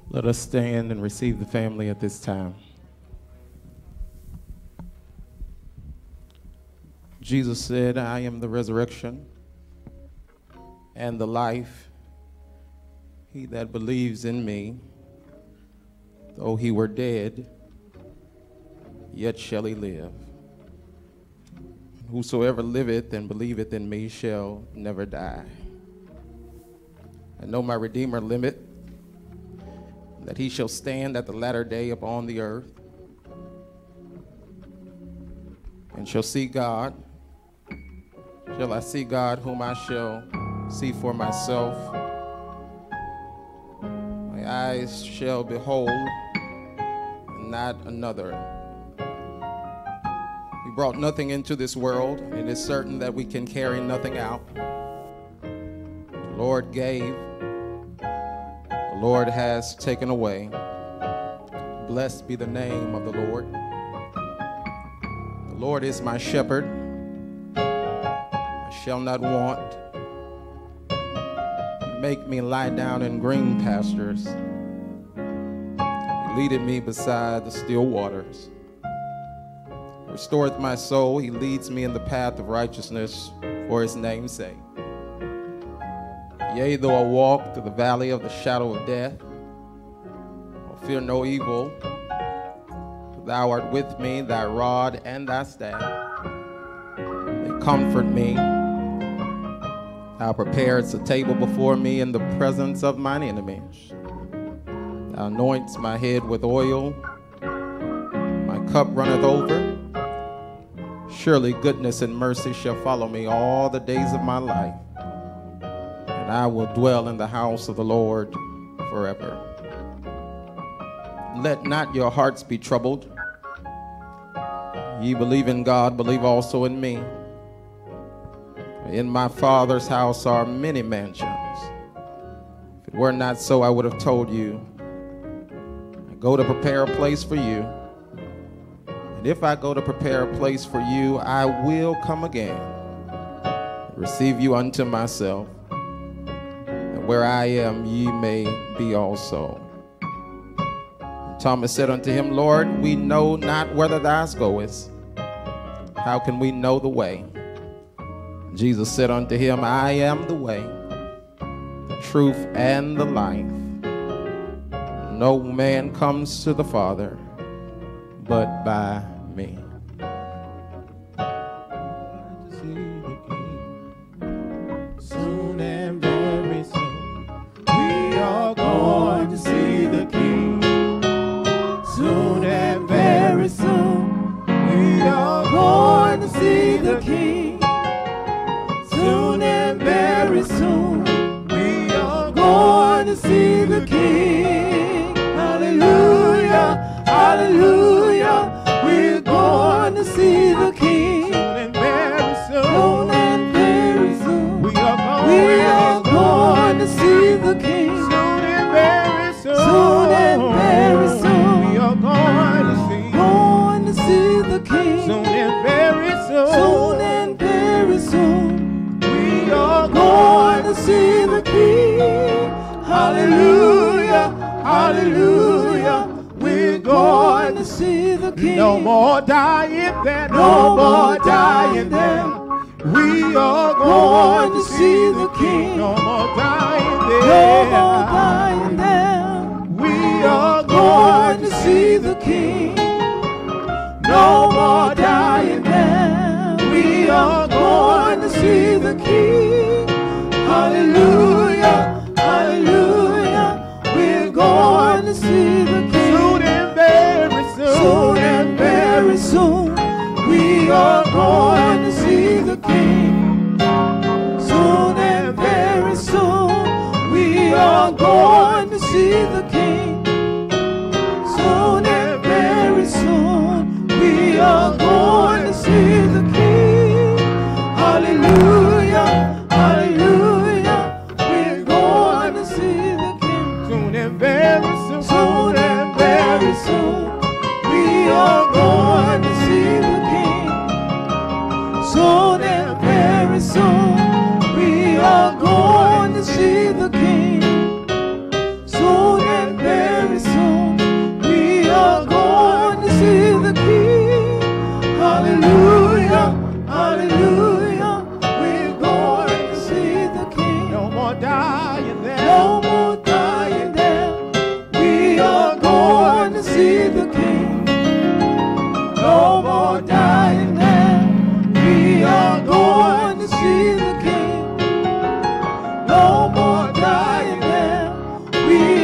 Let us stand and receive the family at this time. Jesus said, I am the resurrection and the life. He that believes in me, though he were dead, yet shall he live. Whosoever liveth and believeth in me shall never die. I know my Redeemer liveth, that he shall stand at the latter day upon the earth, and shall see God. Shall I see God, whom I shall see for myself? My eyes shall behold, and not another. We brought nothing into this world, and it is certain that we can carry nothing out. The Lord gave, the Lord has taken away. Blessed be the name of the Lord. The Lord is my shepherd. I shall not want. He make me lie down in green pastures. He leadeth me beside the still waters. Restoreth my soul. He leads me in the path of righteousness for his name's sake. Yea, though I walk through the valley of the shadow of death, I'll fear no evil. For thou art with me, thy rod and thy staff, they comfort me. Thou preparest a table before me in the presence of mine enemies. Thou anointest my head with oil, my cup runneth over. Surely goodness and mercy shall follow me all the days of my life, and I will dwell in the house of the Lord forever. Let not your hearts be troubled. Ye believe in God, believe also in me. In my Father's house are many mansions. If it were not so, I would have told you. I go to prepare a place for you. And if I go to prepare a place for you, I will come again and receive you unto myself. And where I am, ye may be also. And Thomas said unto him, Lord, we know not whither thou goest. How can we know the way? Jesus said unto him, I am the way, the truth, and the life. No man comes to the Father but by me. Soon and very soon, we are going to see the King. Soon and very soon, we are going to see the King. Soon and very soon, we are going to see the King. Hallelujah, hallelujah, we're going to see the King. Soon and very soon, soon and very soon, we are going to see the King. Soon and very soon, soon and very soon, we are going to see the King. Soon and very soon, soon and very soon, we are going to see the King. Hallelujah, hallelujah, we're going to see the King. No more dying there, no more dying there. We are going to see the King. No more dying there, no more dying there. We are going to see the King. No more dying there. We are going to see the King. Hallelujah, hallelujah, we're going to see the King. Soon and very soon, soon and very soon, we are going to see the King. Soon and very soon, we are going to see the King. Soon and very soon, we are going to see the King. Hallelujah, hallelujah, we're going to see the King. Soon and very soon, soon and very soon, we are going to see the King. Soon and very soon, we are going to see the King. Soon and very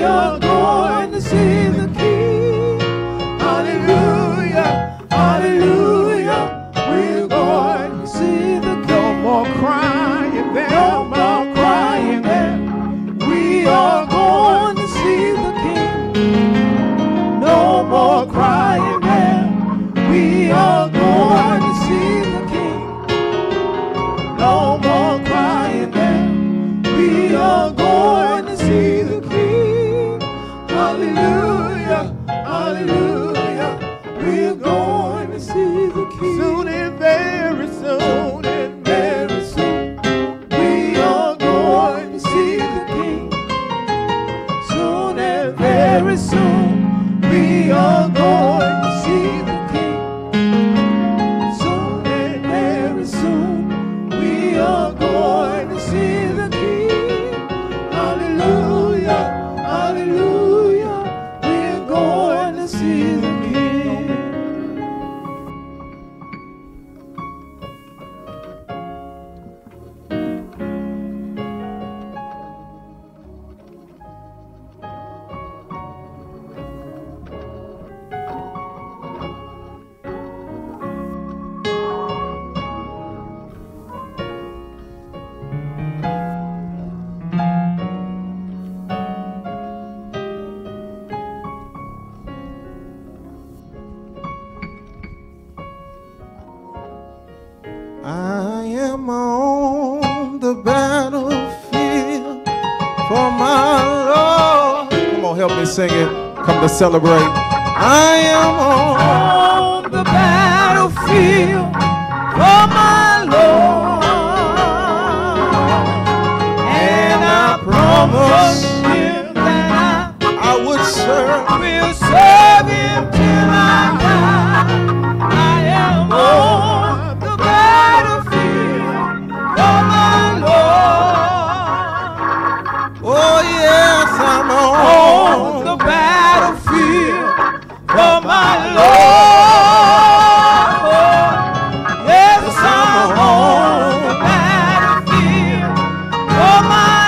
are going to see the King. Hallelujah, hallelujah. We're going to see the King. No more crying there. No more crying there. We are going to see the King. No more crying there. We are going to see the King. No more crying there. We are going to see the King. Hallelujah, hallelujah. We're going to see the King. Soon and very soon and very soon. We are going to see the King. Soon and very soon. We are going to see the King. Soon and very soon. We are going to see the King. Hallelujah, hallelujah. We're going to see the King. I am on the battlefield for my Lord. Come on, help me sing it. Come to celebrate. I am on the battlefield for my Lord, and I promise Him that I would serve. will serve Him till I die. I am on the battlefield for my Lord. Oh yes, I'm On the battlefield for my Lord. Yes, I'm on the battlefield for my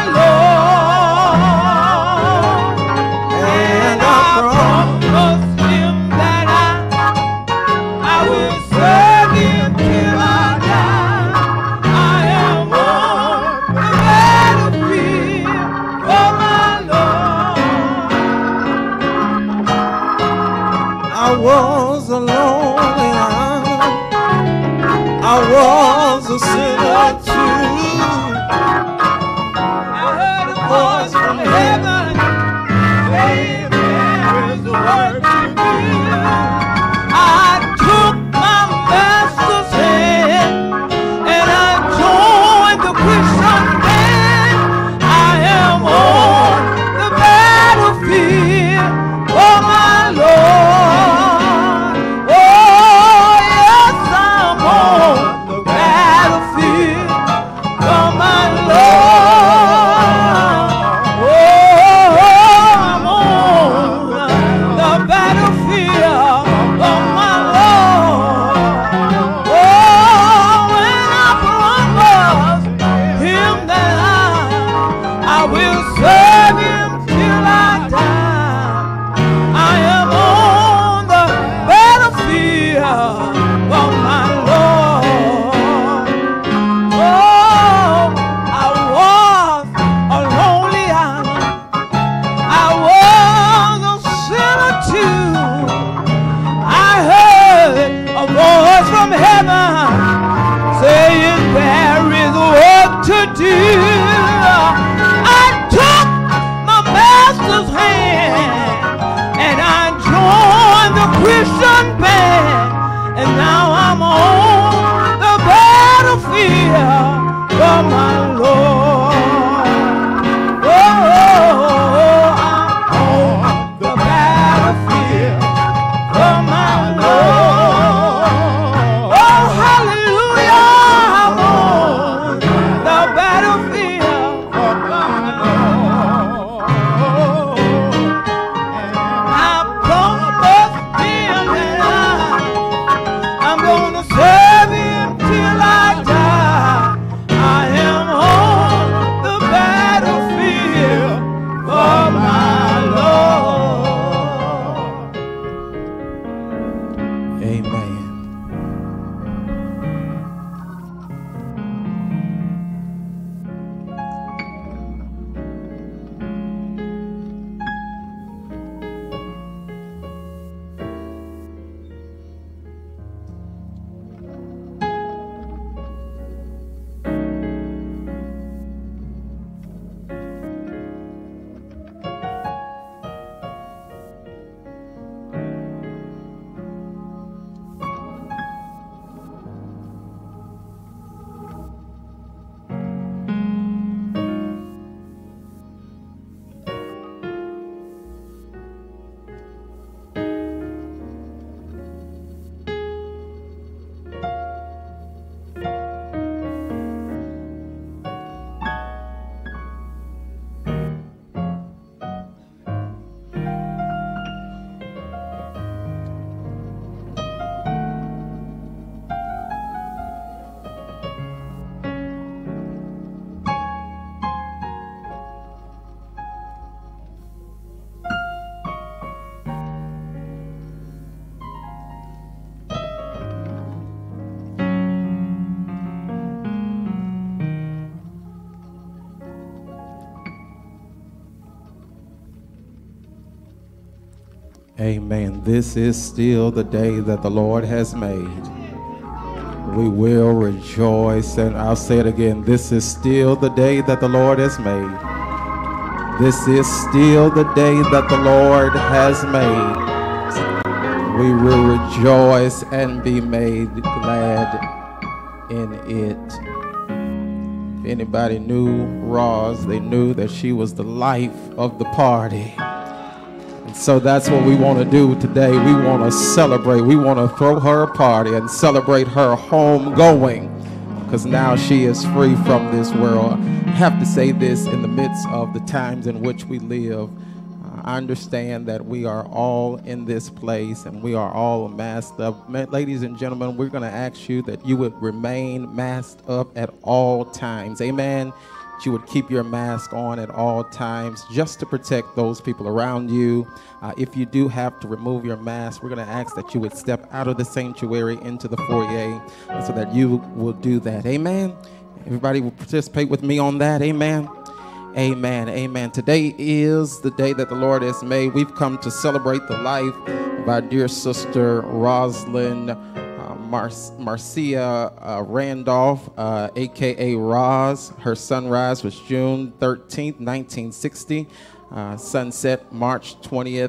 Lord. And I promise Him that I will serve Him till I die. I am on the battlefield for my Lord. I was alone and I was a sinner too. I heard a voice from heaven saying there is work to do. I took my master's hand and I joined the Christian band. I am on the battlefield for my Lord. Oh yes, I'm on the battlefield Amen. This is still the day that the Lord has made. We will rejoice, and I'll say it again. This is still the day that the Lord has made. This is still the day that the Lord has made. We will rejoice and be made glad in it. If anybody knew Roz, they knew that she was the life of the party. And so that's what we want to do today. We want to celebrate. We want to throw her a party and celebrate her homegoing, because now she is free from this world. I have to say this in the midst of the times in which we live. I understand that we are all in this place and we are all masked up. Ladies and gentlemen, we're going to ask you that you would remain masked up at all times. Amen. That you would keep your mask on at all times just to protect those people around you. If you do have to remove your mask, we're going to ask that you would step out of the sanctuary into the foyer so that you will do that. Amen. Everybody will participate with me on that. Amen. Amen. Amen. Today is the day that the Lord has made. We've come to celebrate the life of our dear sister Rosalind Marcia Randolph, a.k.a. Roz. Her sunrise was June 13th, 1960. Sunset March 20th,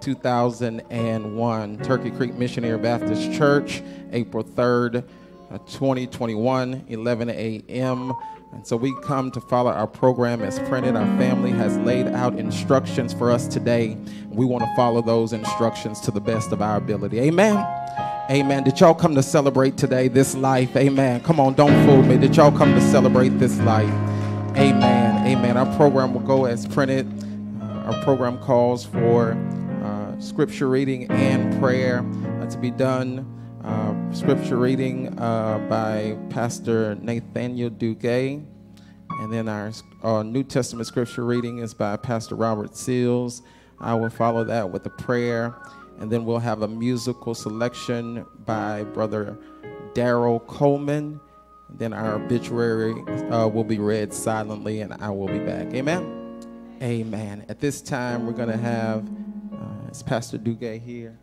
2001. Turkey Creek Missionary Baptist Church, April 3rd, 2021, 11 a.m. And so we come to follow our program as printed. Our family has laid out instructions for us today. We want to follow those instructions to the best of our ability. Amen. Amen. Did y'all come to celebrate today, this life? Amen. Come on, don't fool me. Did y'all come to celebrate this life? Amen. Amen. Our program will go as printed. Our program calls for scripture reading and prayer to be done. Scripture reading by Pastor Nathaniel Duguay. And then our New Testament scripture reading is by Pastor Robert Seals. I will follow that with a prayer. And then we'll have a musical selection by Brother Daryl Coleman. Then our obituary will be read silently, and I will be back. Amen? Amen. At this time, we're going to have, is Pastor Duguay here?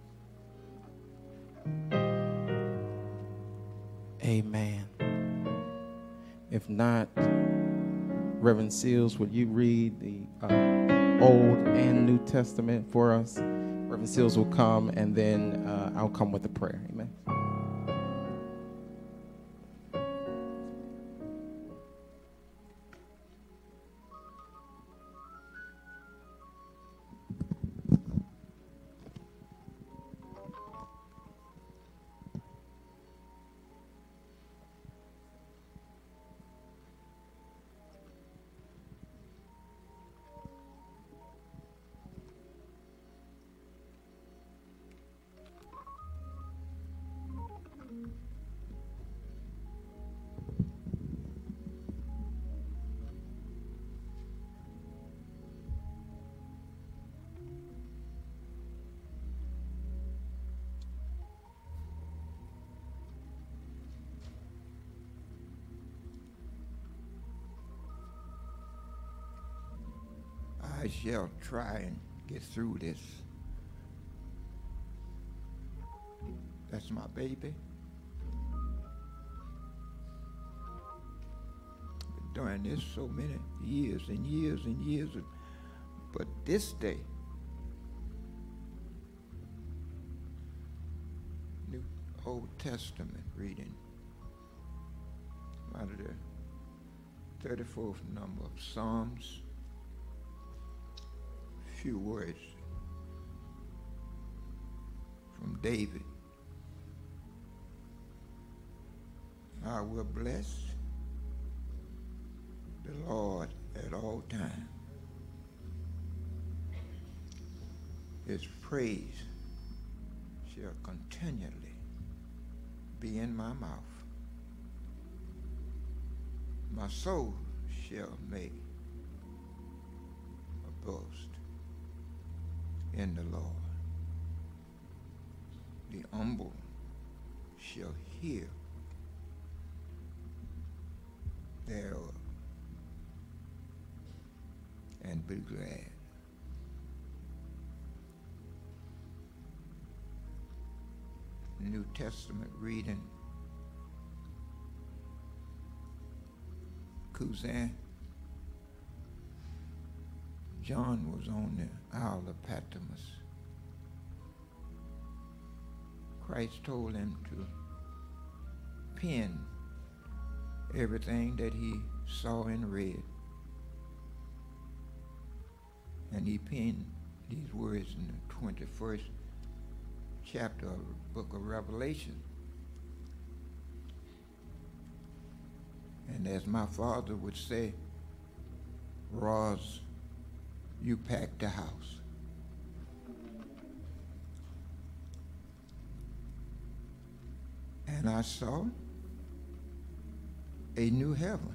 Amen. If not, Reverend Seals, would you read the Old and New Testament for us? Reverend Seals will come, and then I'll come with a prayer. Amen. I shall try and get through this. That's my baby. Been doing this so many years and years and years. But this day, New Old Testament reading out of the 34th number of Psalms. Few words from David. I will bless the Lord at all times. His praise shall continually be in my mouth. My soul shall make a boast in the Lord. The humble shall hear thereof and be glad. New Testament reading, cousin, John was on the Isle of Patmos. Christ told him to pen everything that he saw and read. And he penned these words in the 21st chapter of the book of Revelation. And as my father would say, Roz, you packed the house. And I saw a new heaven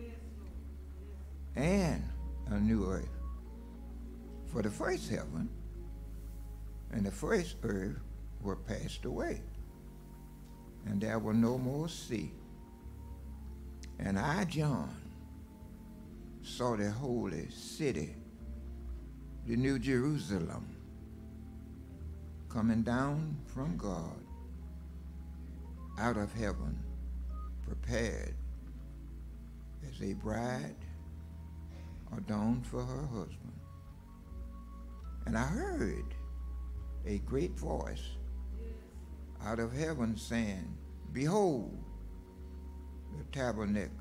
and a new earth. For the first heaven and the first earth were passed away, and there were no more sea. And I, John, saw the holy city, the New Jerusalem, coming down from God out of heaven, prepared as a bride adorned for her husband. And I heard a great voice out of heaven saying, behold, the tabernacle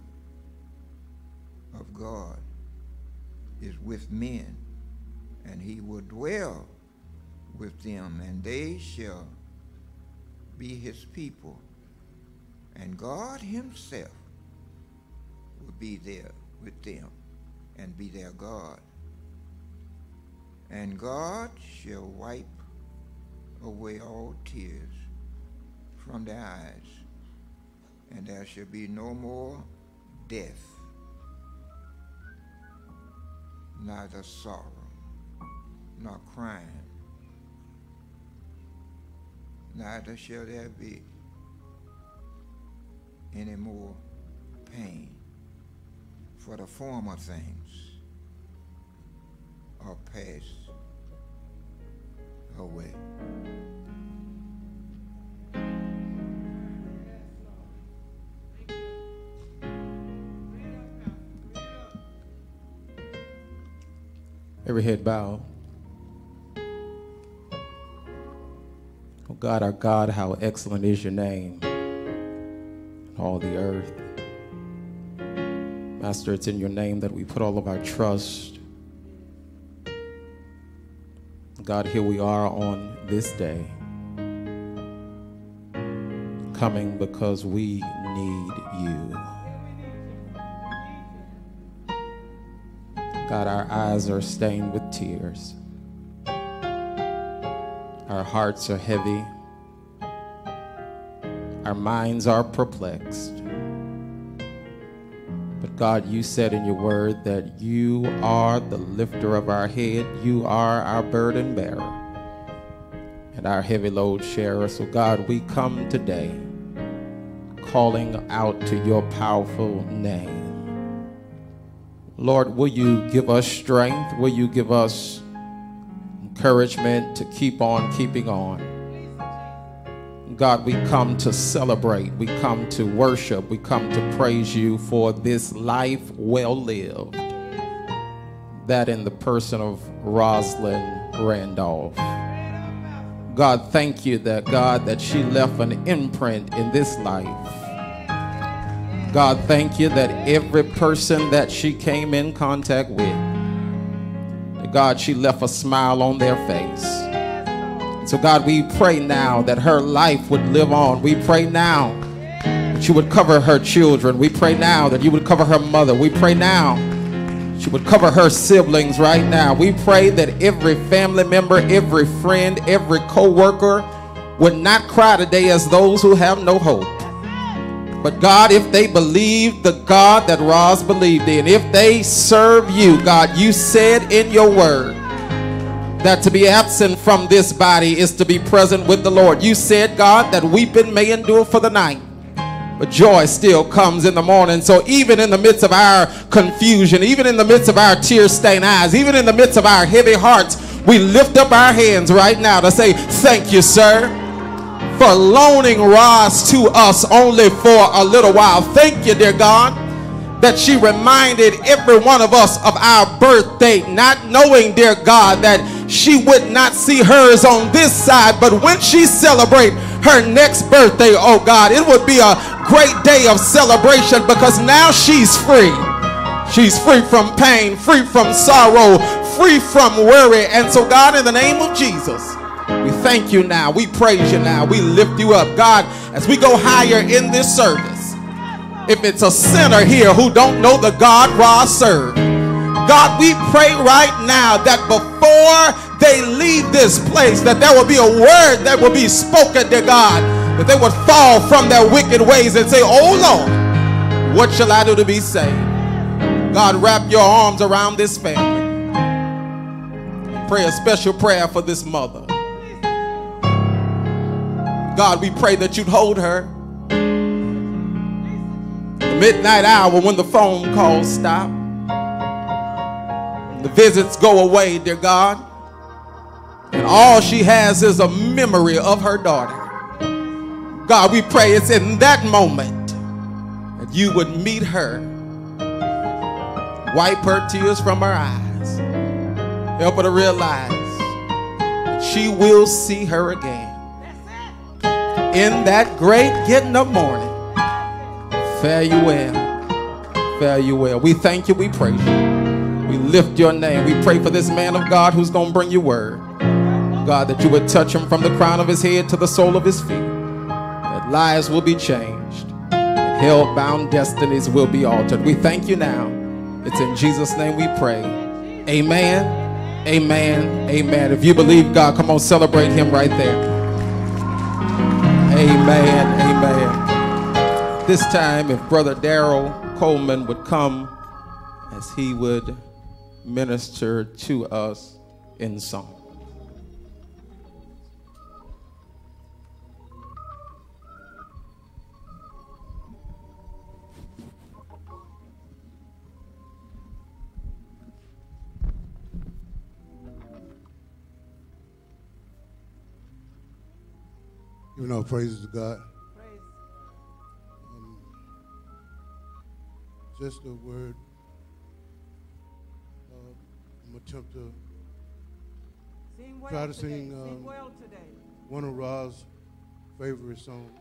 of God is with men, and he will dwell with them, and they shall be his people, and God himself will be there with them and be their God. And God shall wipe away all tears from their eyes, and there shall be no more death, neither sorrow, nor crying, neither shall there be any more pain, for the former things are passed away. Every head bowed. Oh God, our God, how excellent is your name in all the earth. Master, it's in your name that we put all of our trust. God, here we are on this day, coming because we need you. God, our eyes are stained with tears. Our hearts are heavy. Our minds are perplexed. But God, you said in your word that you are the lifter of our head. You are our burden bearer and our heavy load sharer. So God, we come today calling out to your powerful name. Lord, will you give us strength? Will you give us encouragement to keep on keeping on? God, we come to celebrate. We come to worship. We come to praise you for this life well lived. That in the person of Rosalind Randolph. God, thank you that, God, that she left an imprint in this life. God, thank you that every person that she came in contact with, God, she left a smile on their face. So God, we pray now that her life would live on. We pray now that you would cover her children. We pray now that you would cover her mother. We pray now she would cover her siblings right now. We pray that every family member, every friend, every co-worker would not cry today as those who have no hope. But God, if they believe the God that Roz believed in, if they serve you, God, you said in your word that to be absent from this body is to be present with the Lord. You said, God, that weeping may endure for the night, but joy still comes in the morning. So even in the midst of our confusion, even in the midst of our tear-stained eyes, even in the midst of our heavy hearts, we lift up our hands right now to say, thank you, sir. for loaning Roz to us only for a little while. Thank you, dear God, that she reminded every one of us of our birth date, not knowing, dear God, that she would not see hers on this side, but when she celebrate her next birthday, oh God, it would be a great day of celebration, because now she's free. She's free from pain, free from sorrow, free from worry. And so, God, in the name of Jesus, we thank you now. We praise you now. We lift you up. God, as we go higher in this service, if it's a sinner here who don't know the God Roz served, God, we pray right now that before they leave this place, that there will be a word that will be spoken to God, that they would fall from their wicked ways and say, oh Lord, what shall I do to be saved? God, wrap your arms around this family. Pray a special prayer for this mother. God, we pray that you'd hold her. The midnight hour when the phone calls stop, the visits go away, dear God, and all she has is a memory of her daughter. God, we pray it's in that moment that you would meet her, wipe her tears from her eyes, help her to realize that she will see her again in that great getting up morning. Fare you well. Fare you well. We thank you. We praise you. We lift your name. We pray for this man of God who's going to bring you word. God, that you would touch him from the crown of his head to the sole of his feet. That lives will be changed. And hell-bound destinies will be altered. We thank you now. It's in Jesus' name we pray. Amen. Amen. Amen. If you believe God, come on, celebrate him right there. Amen. Amen. This time, if Brother Darrell Coleman would come as he would minister to us in song. Giving all praises to God. Just a word. I'm going to attempt to try to sing well today. One of Roz's favorite songs.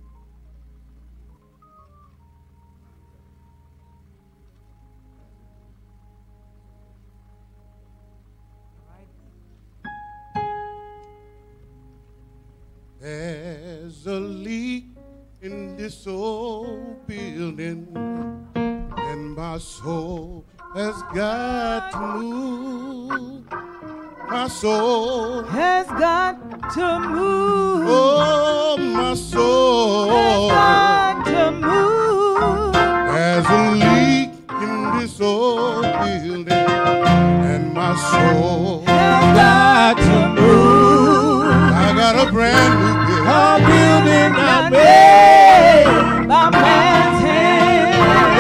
There's a leak in this old building, and my soul has got to move. My soul Has got to move. oh, my soul Got to move. has a leak in this old building, and my soul Has got to move. I got a brand new building. A building not made by man's hand.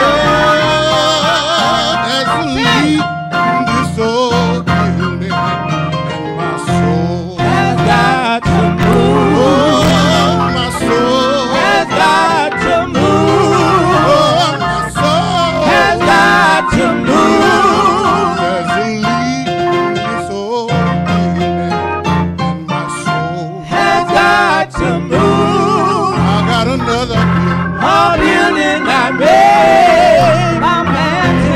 There's a leak in this old building, and my soul Has got to move. oh, my soul Has got to move. oh, my soul Has got to move. There's a leak in this old building, and my soul Has got to move. I got another building. A building not made by man's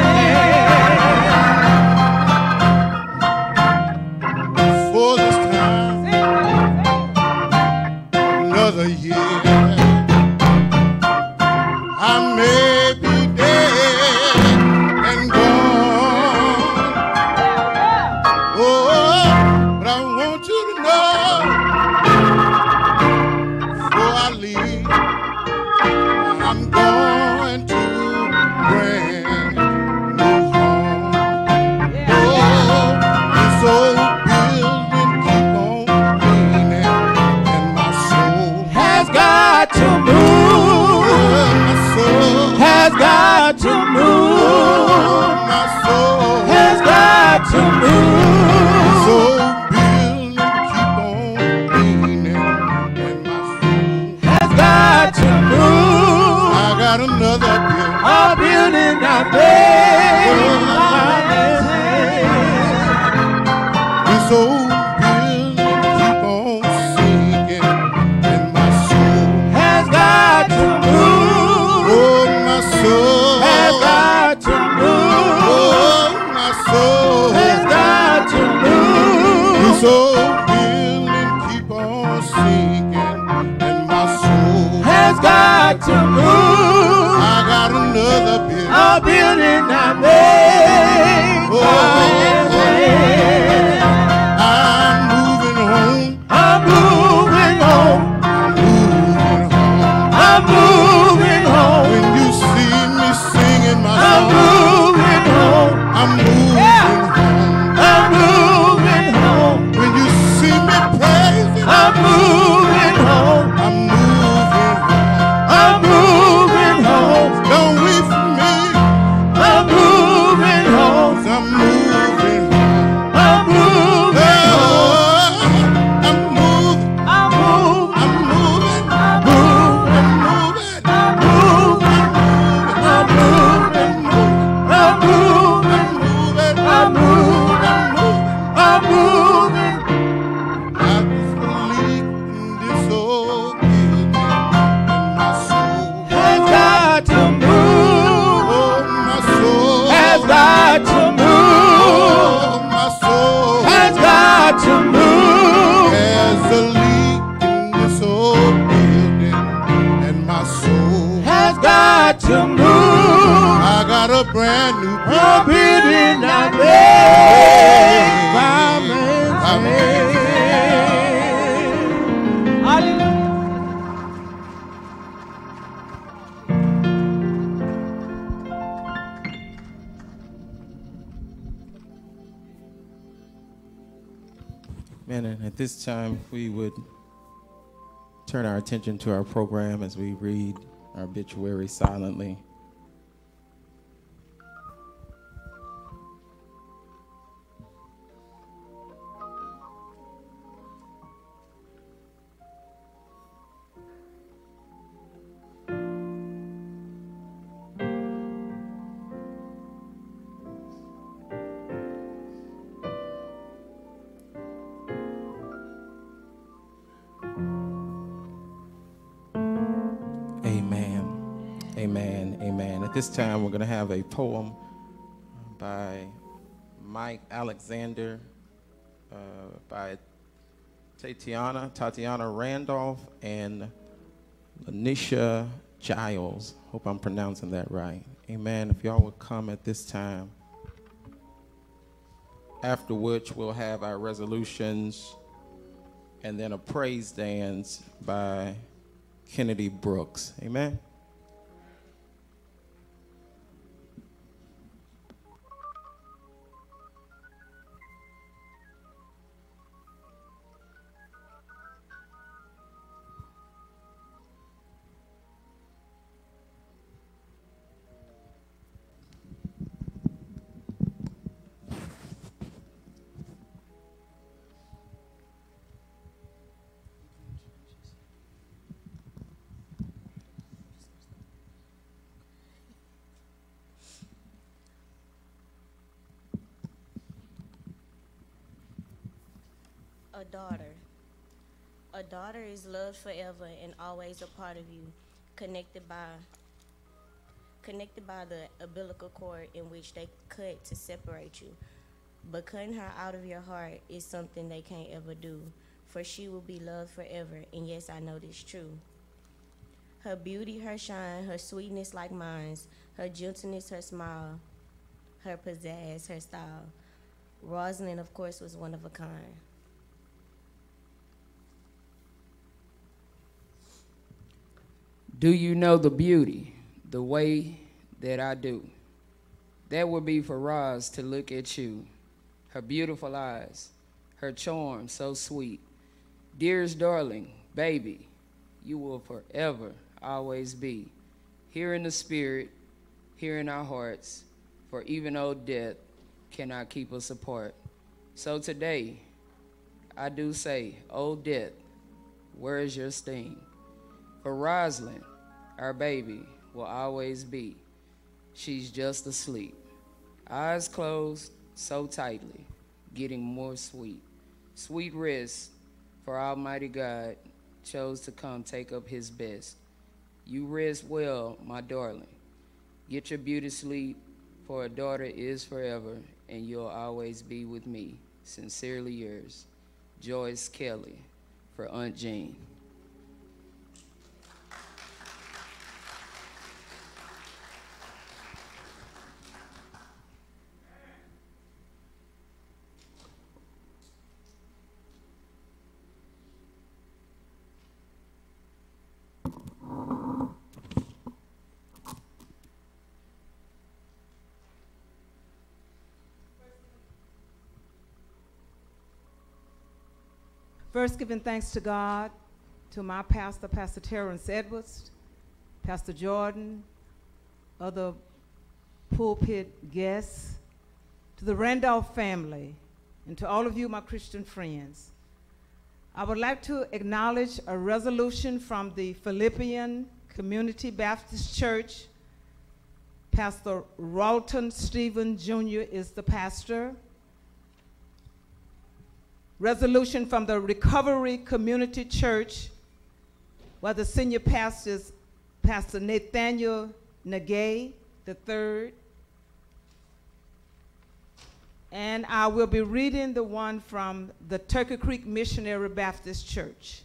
hand. For this time, another year, I may be dead and gone. Oh, but I want you to know, before I leave, I'm going to brand new home. Oh, this old building keep on leaning, and my soul Has building keep on sinking, and my soul has got to move. oh, my soul Has got to move. oh, my soul Has got to move. this old building keep on sinking, and my soul Has got to move. I got another building. A building I made Oh, by hand. I'm moving home. I'm moving home. Moving home. I'm moving home. When you see me singing my I'm song, moving home. I'm moving home. I'm moving home. When you see me praising, I'm moving home. I'm moving home. I'm moving home. Don't weep for me, I'm moving home. 'cause I'm moving home. I'm moving home. Oh, I'm moving. I'm moving. I'm moving. I'm moving. I'm moving. I'm moving. I'm moving. I'm moving. I'm moving. I'm moving. I'm moving. I'm moving. I just believe in this old building, and my soul, Has got to move. oh, my soul, Has got to move. oh, my soul, Has got to move. there's a leak in this old building, and my soul, Has got to move. I got a brand new A building. building I made by By man's man's hand. Hallelujah. Man, and at this time, we would turn our attention to our program as we read our obituary silently. Amen. Amen. Amen. At this time, we're going to have a poem by Mike Alexander, by Tatiana Randolph, and Lanisha Giles. Hope I'm pronouncing that right. Amen. If y'all would come at this time. After which we'll have our resolutions and then a praise dance by Kennedy Brooks. Amen. A daughter. A daughter is loved forever and always a part of you, connected by the umbilical cord in which they cut to separate you. But cutting her out of your heart is something they can't ever do, for she will be loved forever, and yes, I know this true. Her beauty, her shine, her sweetness like mine's, her gentleness, her smile, her pizzazz, her style. Rosalind, of course, was one of a kind. Do you know the beauty, the way that I do? That would be for Roz to look at you, her beautiful eyes, her charm so sweet. Dearest darling, baby, you will forever always be here in the spirit, here in our hearts, for even old death cannot keep us apart. So today, I do say, old death, where is your sting? For Rosalind, our baby, will always be. She's just asleep. Eyes closed so tightly, getting more sweet. Sweet rest, for Almighty God chose to come take up his best. You rest well, my darling. Get your beauty sleep, for a daughter is forever, and you'll always be with me. Sincerely yours, Joyce Kelly, for Aunt Jean. First, giving thanks to God, to my pastor, Pastor Terrence Edwards, Pastor Jordan, other pulpit guests, to the Randolph family, and to all of you, my Christian friends. I would like to acknowledge a resolution from the Philippian Community Baptist Church. Pastor Ralton Stephen Jr. is the pastor. Resolution from the Recovery Community Church, where the senior pastor is Pastor Nathaniel Nagay III. And I will be reading the one from the Turkey Creek Missionary Baptist Church.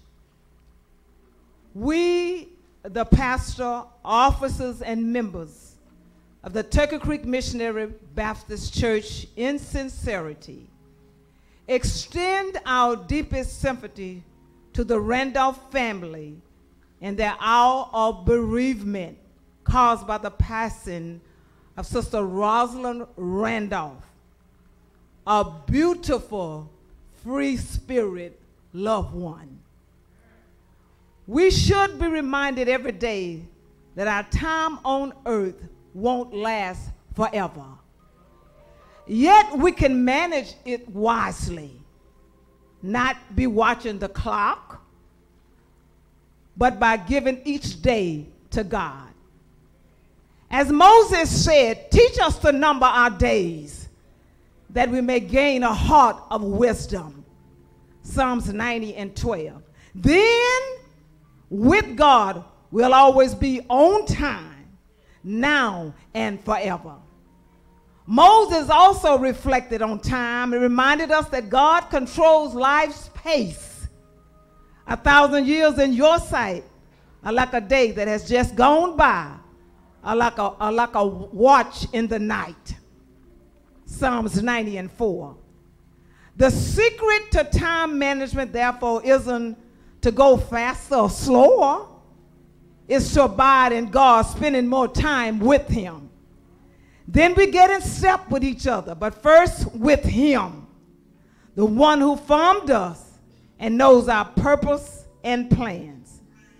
We, the pastor, officers, and members of the Turkey Creek Missionary Baptist Church, in sincerity, extend our deepest sympathy to the Randolph family in their hour of bereavement caused by the passing of Sister Rosalind Randolph, a beautiful, free-spirit loved one. We should be reminded every day that our time on earth won't last forever. Yet we can manage it wisely, not be watching the clock, but by giving each day to God. As Moses said, teach us to number our days, that we may gain a heart of wisdom. Psalms 90:12. Then, with God, we'll always be on time, now and forever. Moses also reflected on time and reminded us that God controls life's pace. 1,000 years in your sight are like a day that has just gone by, are like a watch in the night. Psalms 90:4. The secret to time management, therefore, isn't to go faster or slower. It's to abide in God, spending more time with him. Then we get in step with each other, but first with him, the one who formed us and knows our purpose and plans.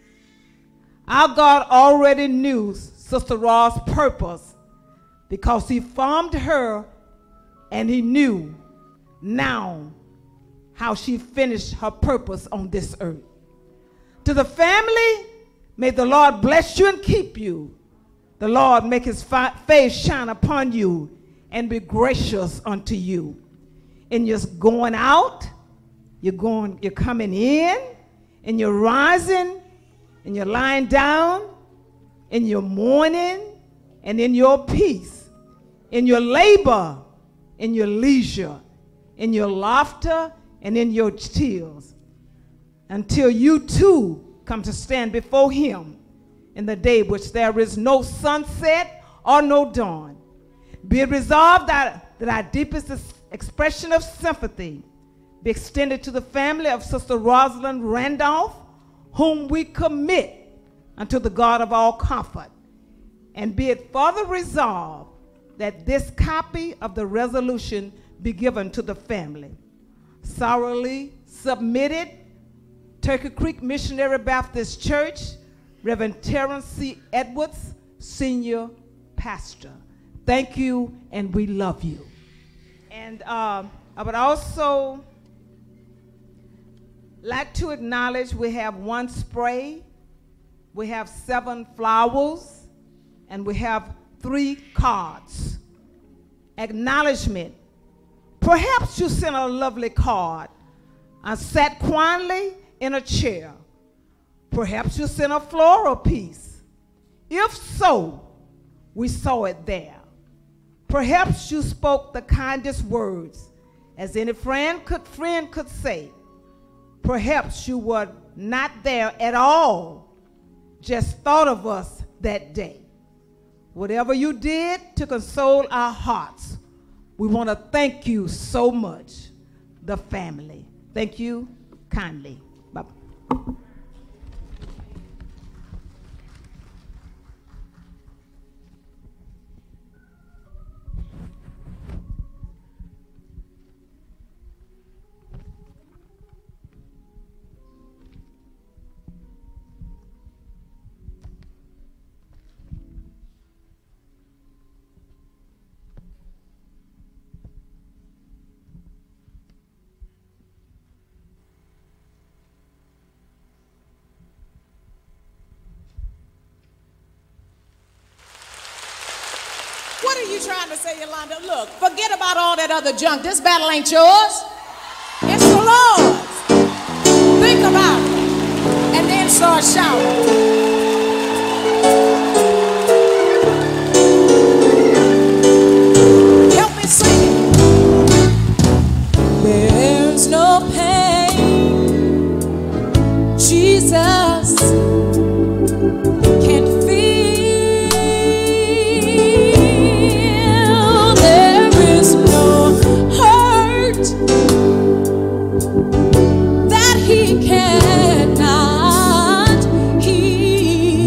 Our God already knew Sister Raw's purpose because he formed her, and he knew now how she finished her purpose on this earth. To the family, may the Lord bless you and keep you. The Lord make his face shine upon you and be gracious unto you. And you're going out, you're coming in, and you're rising, and you're lying down, in your mourning, and in your peace, in your labor, in your leisure, in your laughter, and in your tears, until you too come to stand before him in the day which there is no sunset or no dawn. Be it resolved that our deepest expression of sympathy be extended to the family of Sister Rosalind Randolph, whom we commit unto the God of all comfort. And be it further resolved that this copy of the resolution be given to the family. Sorrowfully submitted, Turkey Creek Missionary Baptist Church, Reverend Terrence C. Edwards, Senior Pastor. Thank you, and we love you. And I would also like to acknowledge we have one spray, we have 7 flowers, and we have 3 cards. Acknowledgement. Perhaps you sent a lovely card and sat quietly in a chair. Perhaps you sent a floral piece. If so, we saw it there. Perhaps you spoke the kindest words, as any friend could say. Perhaps you were not there at all, just thought of us that day. Whatever you did to console our hearts, we want to thank you so much, the family. Thank you kindly. Bye-bye. What are you trying to say, Yolanda? Look, forget about all that other junk. This battle ain't yours. It's the Lord's. Think about it. And then start shouting. Help me sing it. There's no pain Jesus can't feel. There is no hurt that he cannot heal.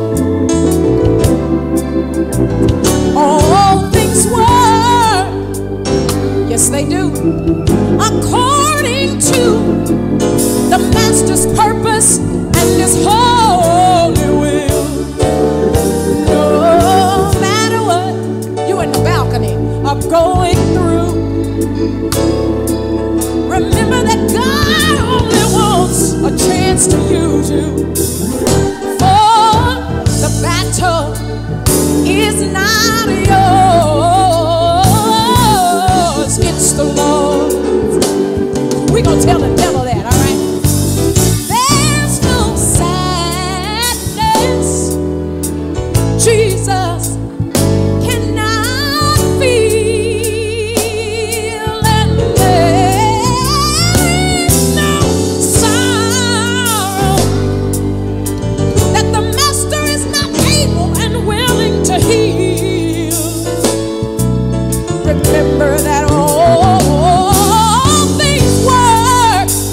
All things work, yes they do, according to the Master's purpose and his holy will. No matter what you in the balcony are going through, remember that God only wants a chance to use you. For the battle is not yours, it's the Lord's. We gonna tell the devil that, all right? There's no sadness Jesus cannot feel, and there's no sorrow that the Master is not able and willing to heal. Remember that all things work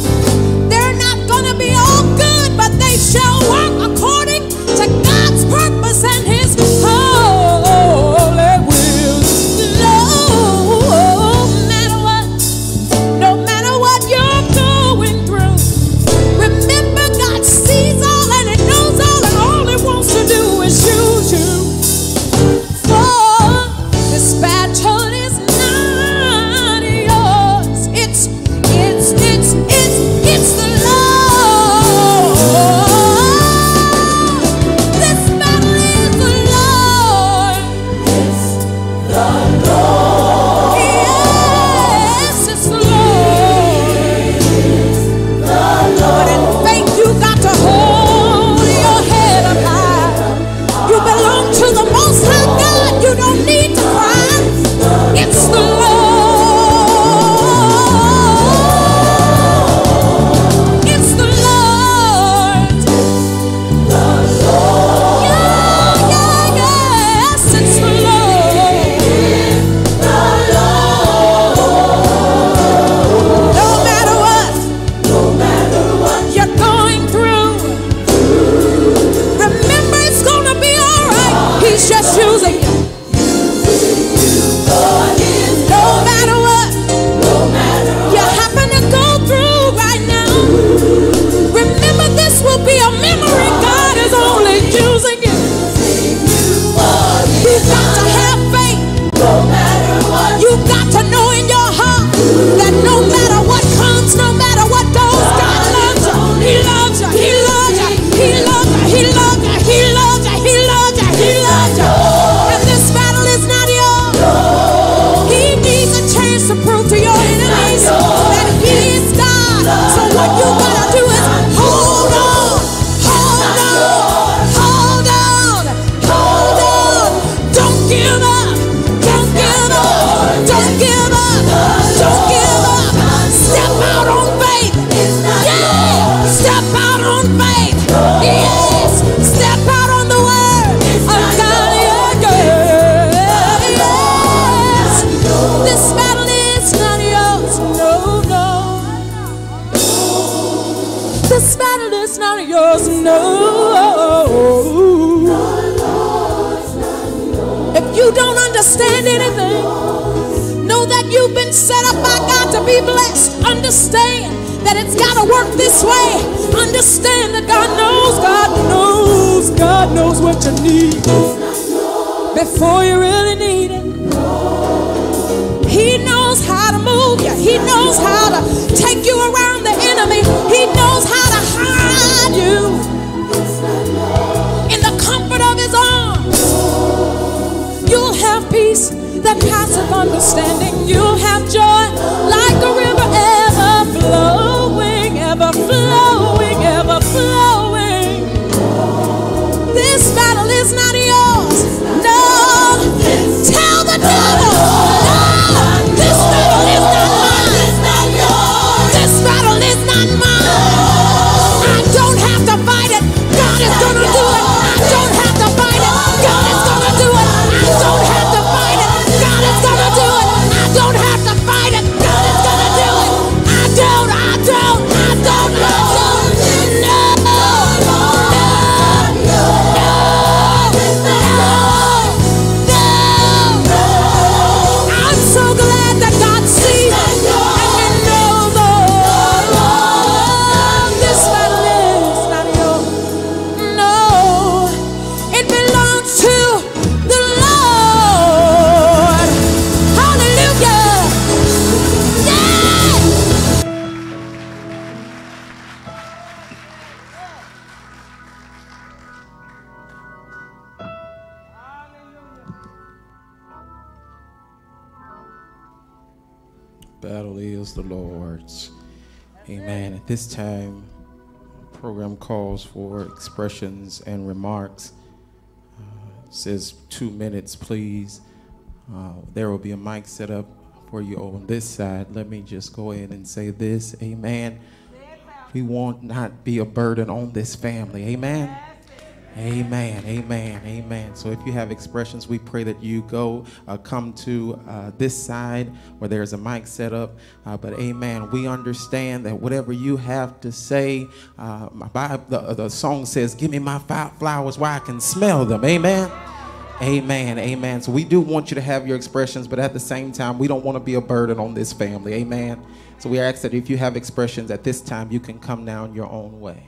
not yours, no. If you don't understand anything, know that you've been set up by God to be blessed. Understand that it's got to work this way. Understand that God knows what you need before you really need it. He knows how to move you. He knows how to take you around the enemy. He knows how to hide you in the comfort of his arms. You'll have peace that passeth understanding. You'll have joy like a river ever flowing, ever flowing, ever flowing. This battle is not yours. No. Tell the devil, no. This battle is not mine. This battle is not mine. I don't have to fight it. God is gonna do it. I don't have to fight it. God is gonna do it. I don't have to fight it. God is gonna do it. I don't have to fight it. God is gonna do it. I don't. I'm so glad that God sees and He knows this battle is not yours. No, it belongs to the Lord. Hallelujah. Yeah. Battle is the Lord's. Amen. At this time, program calls for expressions and remarks. It says 2 minutes, please. There will be a mic set up for you on this side. Let me just go ahead and say this. Amen. We won't not be a burden on this family. Amen. Amen, amen, amen. So if you have expressions, we pray that you come to this side where there's a mic set up. But amen, we understand that whatever you have to say, the song says, give me my flowers where I can smell them. Amen. Amen, amen. So we do want you to have your expressions, but at the same time, we don't want to be a burden on this family. Amen. So we ask that if you have expressions at this time, you can come down your own way.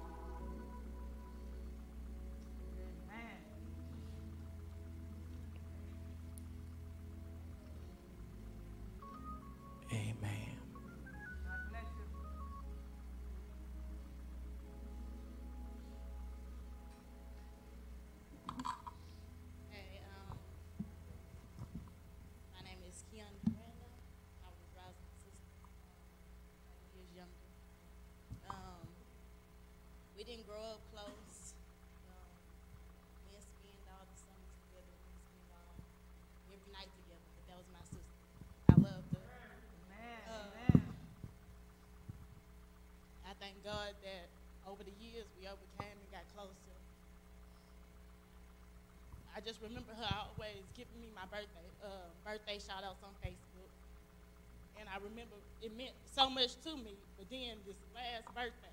We didn't grow up close. We didn't spend all the summers together. We didn't spend all every night together. But that was my sister. I loved her. I thank God that over the years we overcame and got closer. I just remember her always giving me my birthday shout outs on Facebook. And I remember it meant so much to me. But then this last birthday,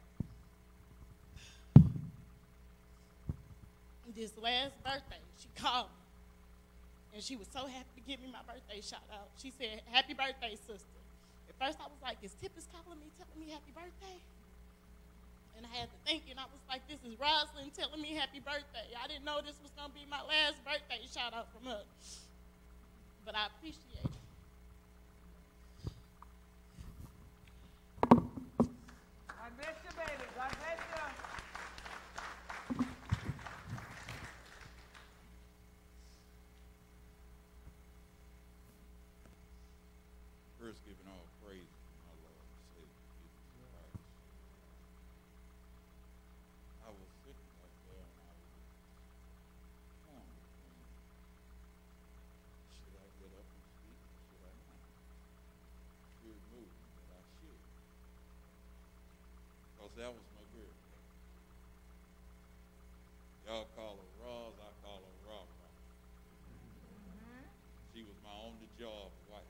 she called me, and she was so happy to give me my birthday shout out. She said, happy birthday, sister. At first I was like, is Tippis calling me, telling me happy birthday? And I had to think, and I was like, this is Rosalind telling me happy birthday. I didn't know this was going to be my last birthday shout out from her. But I appreciate it. God bless you, baby. God bless you. First, giving all praise to my Lord and Savior, Jesus Christ. I was sitting right there and I was torn between, should I get up and speak or should I not? Spirit moved me that I should. Because that was my girl. Y'all call her Roz, I call her Raw. She was my on-the-job wife.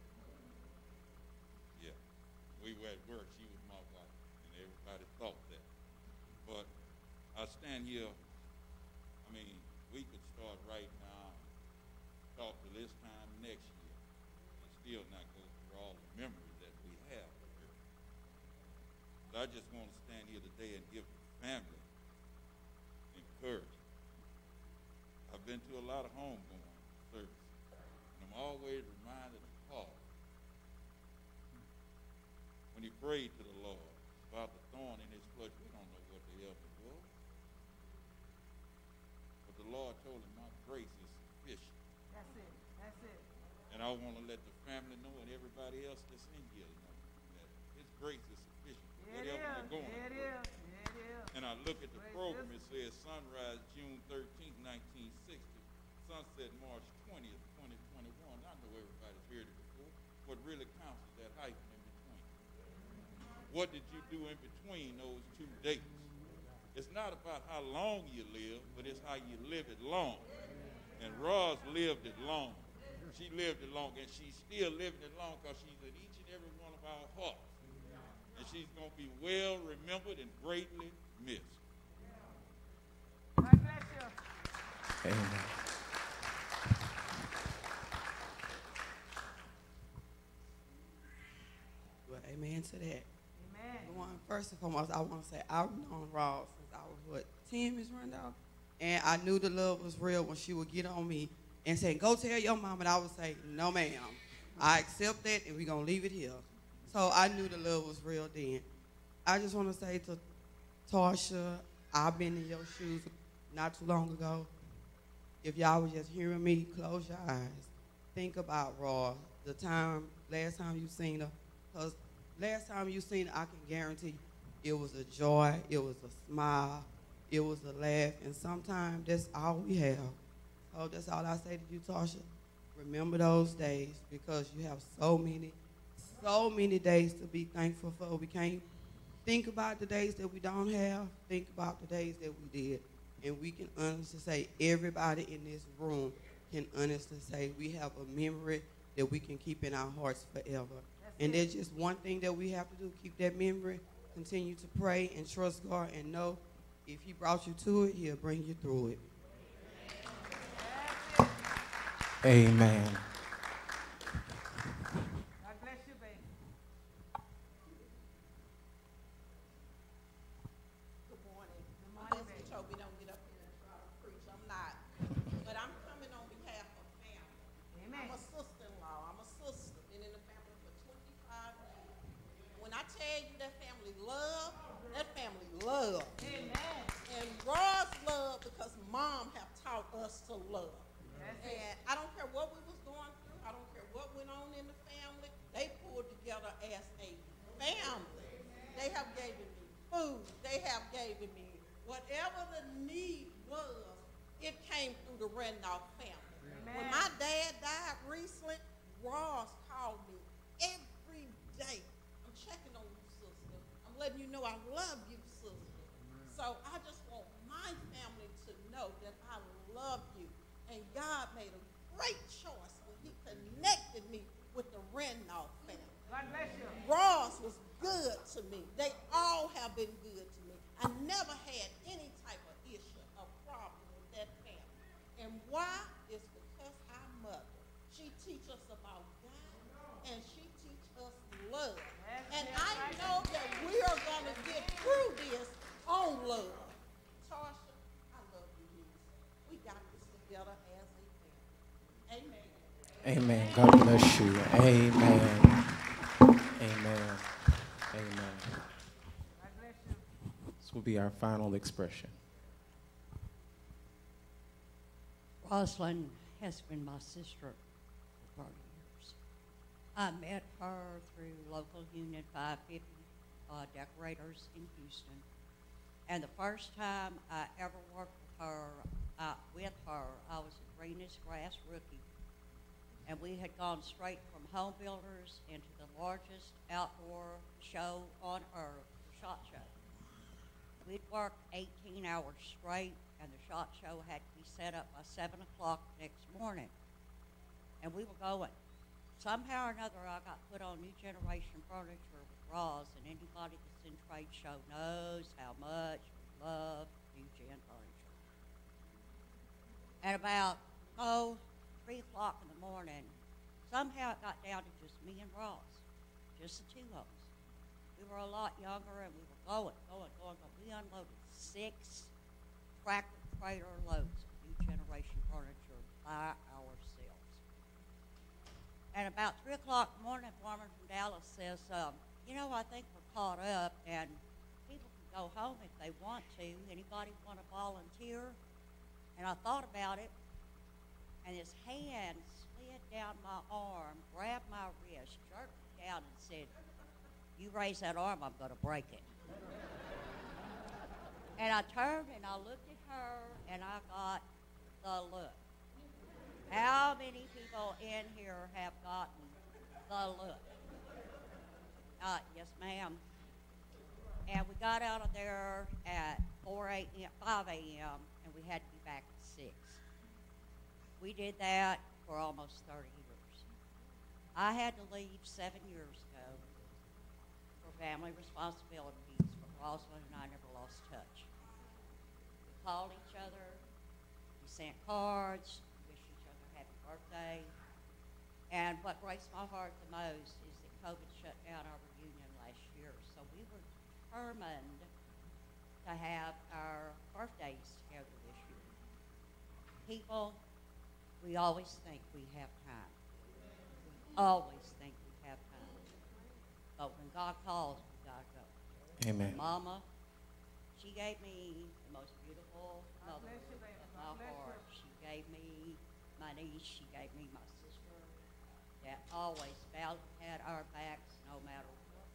We were at work, she was my wife, and everybody thought that. I stand here, I mean, we could start right now and talk to this time next year and still not go through all the memories that we have here. But I just want to stand here today and give the family encouragement. I've been to a lot of homegoing services, and I'm always reminded of Paul when he prayed to the Lord about the thorn in his flesh. We don't know what the hell it was. But the Lord told him, my grace is sufficient. That's it. That's it. And I want to let the family know and everybody else that's in here know that his grace is sufficient. Whatever they're going through. And I look at the program, it says sunrise June 13th, 1960, sunset March 20th, 2021. I know everybody's heard it before. What really counts is that hyphen in between. What did you do in between those two dates? It's not about how long you live, but it's how you live it long. And Roz lived it long. She lived it long, and she's still living it long because she's in each and every one of our hearts. And she's going to be well remembered and greatly missed. God bless you. Amen. Well, amen to that. Amen. First and foremost, I want to say I've known Ross since I was, 10, Ms. Randolph? And I knew the love was real when she would get on me and say, go tell your mom. And I would say, no, ma'am. I accept that, and we're going to leave it here. So I knew the love was real then. I just want to say to Tarsha, I've been in your shoes not too long ago. If y'all was just hearing me, close your eyes. Think about Ross, last time you seen her. Because last time you seen her, I can guarantee it was a joy, it was a smile, it was a laugh, and sometimes that's all we have. So that's all I say to you, Tarsha. Remember those days, because you have so many days to be thankful for. We can't think about the days that we don't have. Think about the days that we did. And we can honestly say, everybody in this room can honestly say we have a memory that we can keep in our hearts forever. And there's just one thing that we have to do, keep that memory, continue to pray and trust God, and know if he brought you to it, he'll bring you through it. Amen. God bless you, baby. Good morning. Pastor told me don't get up here and try to preach. I'm not. But I'm coming on behalf of family. Amen. I'm a sister-in-law. I'm a sister. Been in the family for 25 years. When I tell you that family love, that family love. Amen. And Ross love because mom have taught us to love. And I don't care what we was going through. I don't care what went on in the family. They pulled together as a family. They have given me food. They have given me whatever the need was. It came through the Randolph family. Amen. When my dad died recently, Ross called me every day. I'm checking on you, sister. I'm letting you know I love you, sister. So I just want my family to know that I love you. And God made a great choice when he connected me with the Randolph family. God bless you. Ross was good to me. They all have been good to me. I never had any type of issue or problem with that family. And why? It's because our mother, she teach us about God, and she teach us love. And I know that we are going to get through this on love. Tarsha, I love you, Jesus. We got this together as a family. Amen. Amen. God bless you. Amen. Amen. Amen. God bless you. This will be our final expression. Rosalind has been my sister for 30 years. I met her through local Union 550 decorators in Houston. And the first time I ever worked with her, I was a Greenest Grass rookie. And we had gone straight from home builders into the largest outdoor show on earth, the SHOT Show. We'd worked 18 hours straight, and the SHOT Show had to be set up by 7 o'clock the next morning. And we were going. Somehow or another, I got put on New Generation Furniture with Roz, and anybody that's in trade show knows how much we love Gen Furniture. At about, 3 o'clock in the morning, somehow it got down to just me and Ross, just the two of us. We were a lot younger, and we were going. We unloaded 6 tractor trailer loads of new generation furniture by ourselves. And about 3 o'clock in the morning, a woman from Dallas says, I think we're caught up, and people can go home if they want to. Anybody want to volunteer? And I thought about it, and his hand slid down my arm, grabbed my wrist, jerked me down, and said, "You raise that arm, I'm going to break it." And I turned and I looked at her and I got the look. How many people in here have gotten the look? Yes, ma'am. And we got out of there at 5 a.m. and we had to be back at 6. We did that for almost 30 years. I had to leave 7 years ago for family responsibilities, but Rosalind and I never lost touch. We called each other, we sent cards, wished each other happy birthday, and what breaks my heart the most is that COVID shut down our reunion last year, so we were determined to have our birthdays together this year. People, we always think we have time. We always think we have time. But when God calls, we gotta go. Amen. Mama, she gave me the most beautiful mother of my heart. She gave me my niece. She gave me my sister that always had our backs no matter what.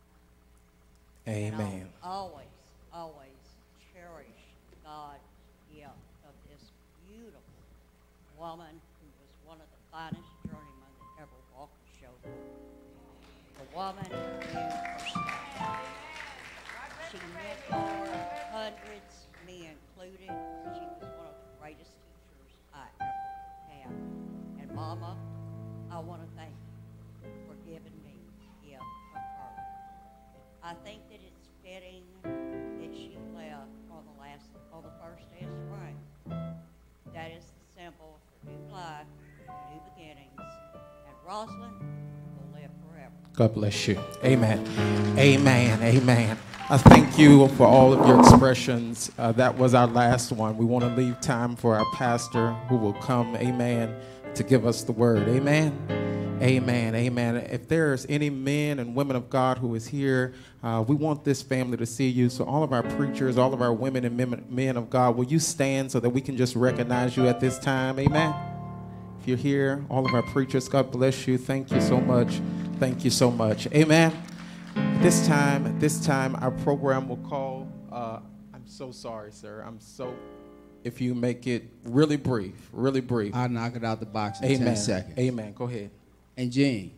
Amen. And I'll always cherish God's gift of this beautiful woman who was one of the finest journeymen that ever walked the show. The woman who knew her stuff. She mentored hundreds, me included. She was one of the greatest teachers I ever had. And Mama, I want to thank you for giving me the gift of her. I think that it's fitting that she left on the first day of spring. That is the symbol for new life, new beginnings, and Rosalind will live forever. God bless you. Amen. Amen. Amen. I thank you for all of your expressions. That was our last one. We want to leave time for our pastor who will come, amen, to give us the word. Amen. Amen. Amen. If there's any men and women of God who is here, we want this family to see you. So all of our preachers, all of our women and men of God, will you stand so that we can just recognize you at this time? Amen. If you're here, all of our preachers, God bless you. Thank you so much. Thank you so much. Amen. This time, our program will call. I'm so sorry, sir. If you make it really brief. I'll knock it out the box in Amen. 10 seconds. Amen. Go ahead. And Gene,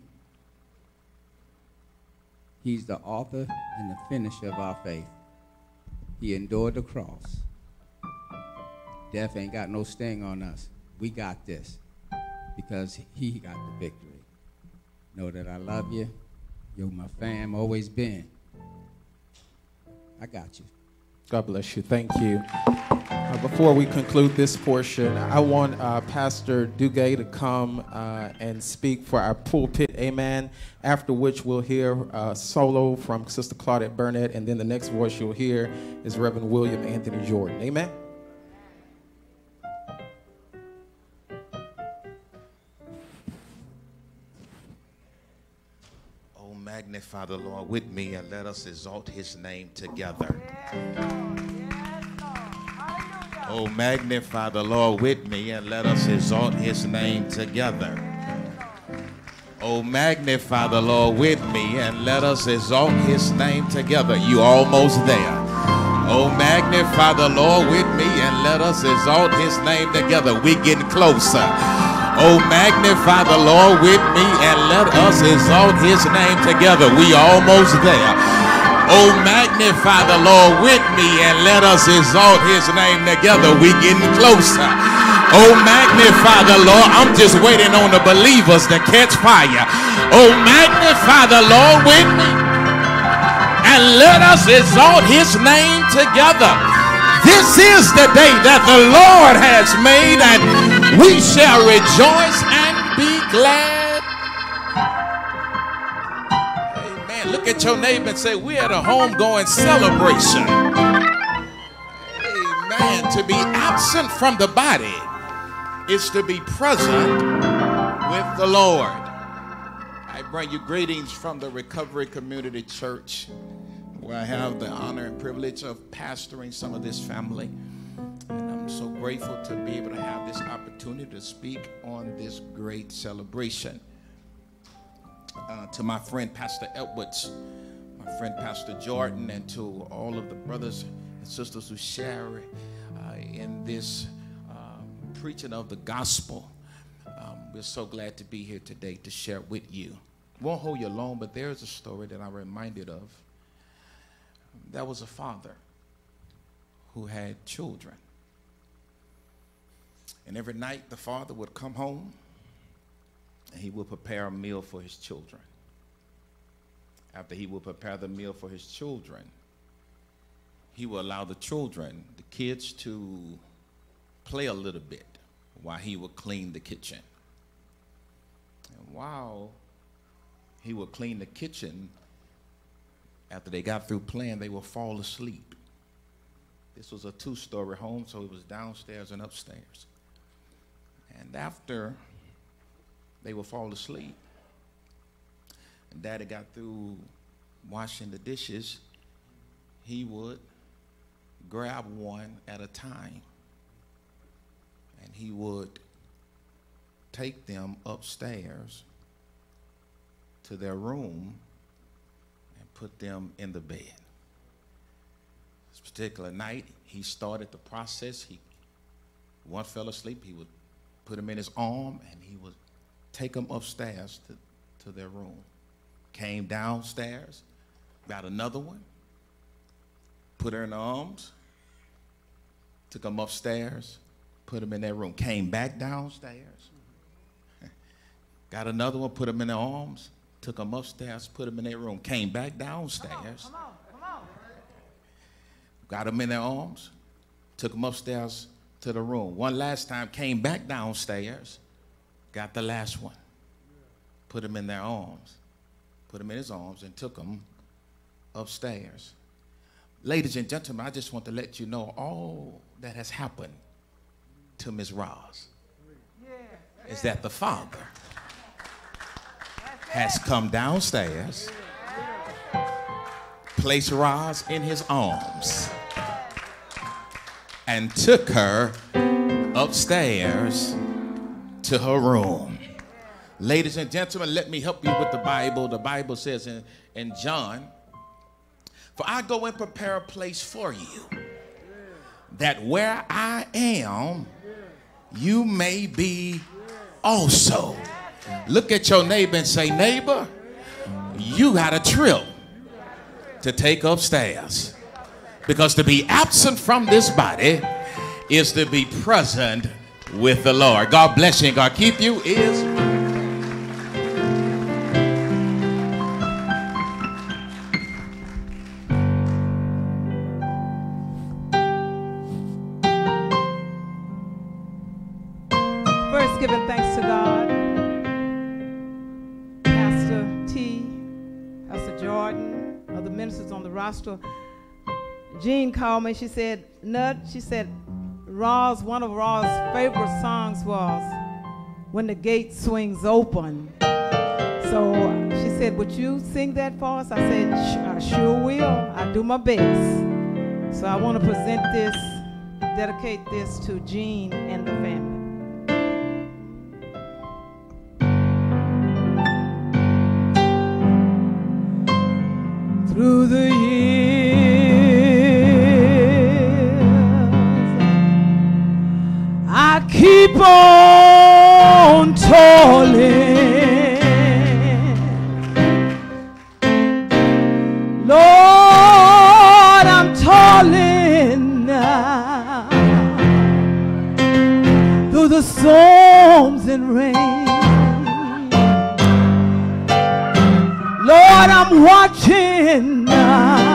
he's the author and the finisher of our faith. He endured the cross. Death ain't got no sting on us. We got this because he got the victory. Know that I love you. You're my fam, always been. I got you. God bless you. Thank you. Before we conclude this portion, I want Pastor Duguay to come and speak for our pulpit, amen, after which we'll hear a solo from Sister Claudette Burnett, and then the next voice you'll hear is Reverend William Anthony Jordan. Amen. Magnify the Lord with me and let us exalt his name together. Oh, magnify the Lord with me and let us exalt his name together. Oh, magnify the Lord with me and let us exalt his name together. You almost there. Oh, magnify the Lord with me and let us exalt his name together. We getting closer. Oh, magnify the Lord with me and let us exalt his name together. We almost there. Oh, magnify the Lord with me and let us exalt his name together. We getting closer. Oh, magnify the Lord. I'm just waiting on the believers to catch fire. Oh, magnify the Lord with me and let us exalt his name together. This is the day that the Lord has made, and we shall rejoice and be glad. Amen. Look at your neighbor and say, we're at a homegoing celebration. Amen. To be absent from the body is to be present with the Lord. I bring you greetings from the Recovery Community Church, where I have the honor and privilege of pastoring some of this family. And I'm so grateful to be able to have this opportunity to speak on this great celebration. To my friend Pastor Edwards, my friend Pastor Jordan, and to all of the brothers and sisters who share in this preaching of the gospel, we're so glad to be here today to share with you. Won't hold you long, but there's a story that I'm reminded of. There was a father who had children. And every night the father would come home and he would prepare a meal for his children. After he would prepare the meal for his children, he would allow the children, the kids, to play a little bit while he would clean the kitchen. And while he would clean the kitchen, after they got through playing, they would fall asleep. This was a two-story home, so it was downstairs and upstairs. And after they would fall asleep, and Daddy got through washing the dishes, he would grab one at a time, and he would take them upstairs to their room and put them in the bed. This particular night, he started the process. One fell asleep, he would put him in his arm, and he would take them upstairs to their room. Came downstairs, got another one, put her in the arms, took them upstairs, put them in their room. Came back downstairs, got another one, put them in their arms, took them upstairs, put them in their room. Came back downstairs, Come on. got them in their arms, took them upstairs to the room. One last time, came back downstairs, got the last one, put him in their arms, put him in his arms, and took him upstairs. Ladies and gentlemen, I just want to let you know all that has happened to Miss Roz is that the Father has come downstairs, placed Roz in his arms, and took her upstairs to her room. Ladies and gentlemen, let me help you with the Bible. The Bible says in John, for I go and prepare a place for you, that where I am, you may be also. Look at your neighbor and say, neighbor, you got a trip to take upstairs. Because to be absent from this body is to be present with the Lord. God bless you and God keep you is. First, giving thanks to God, Pastor T, Pastor Jordan, other ministers on the roster. Jean called me. She said, Nut, she said, one of Roz's favorite songs was When the Gate Swings Open. So she said, would you sing that for us? I said, I sure will. I do my best. So I want to present this, dedicate this to Jean and the family. Through the I keep on toiling, Lord, I'm toiling now through the storms and rain. Lord, I'm watching now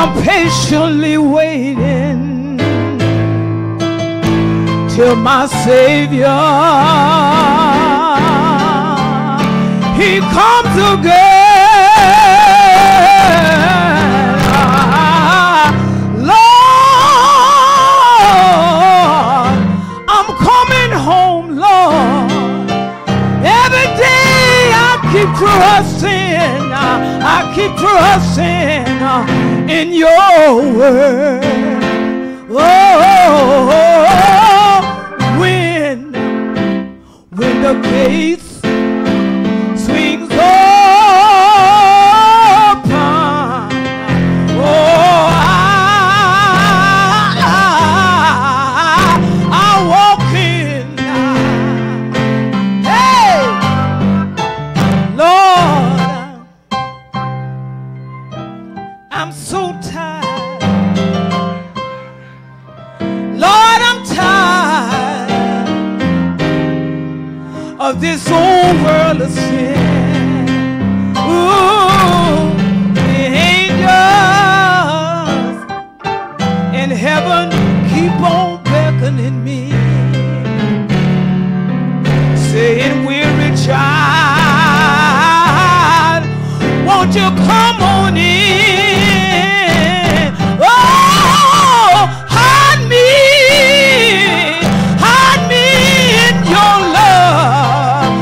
I'm patiently waiting till my Savior, He comes again. Lord, I'm coming home, Lord. Every day I keep trusting, I keep trusting in your word. Oh, when the gates swings open, oh, I walk in. Hey, Lord, I'm so tired. Lord, I'm tired of this old world of sin. Ooh, the angels in heaven keep on beckoning me, saying, weary child, won't you come on in? Oh, hide me in your love.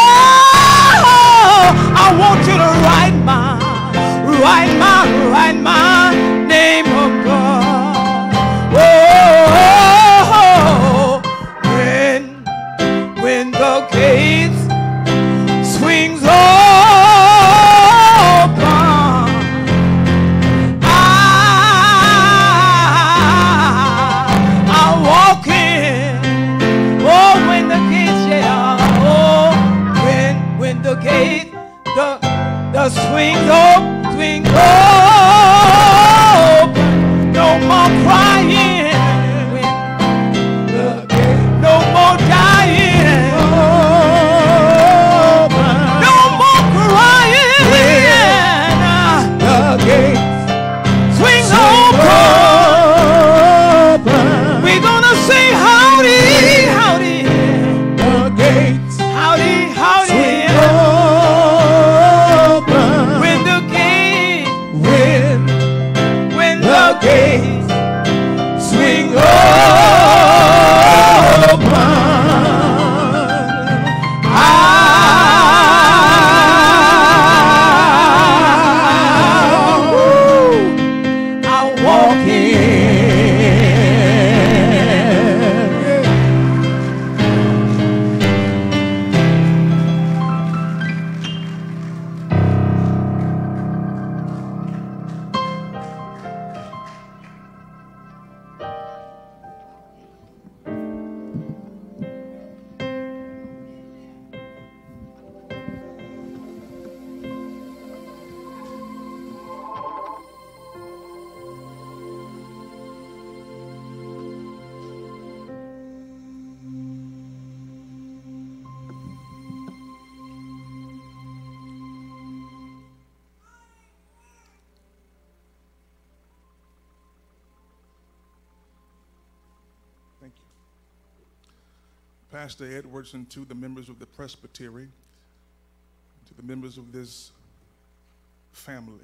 Oh, I want you to write my name above. Oh, when the gates swings open, I walk in. Oh, when the gates, yeah. Oh, when the gate, the swings open. No more crying. No more dying. No more crying. The gates swing open. We're gonna say howdy, howdy. The gates, howdy, howdy. When the gates swing open, I'll walk in. Thank you. Pastor Edwards, and to the members of the presbytery, to the members of this family.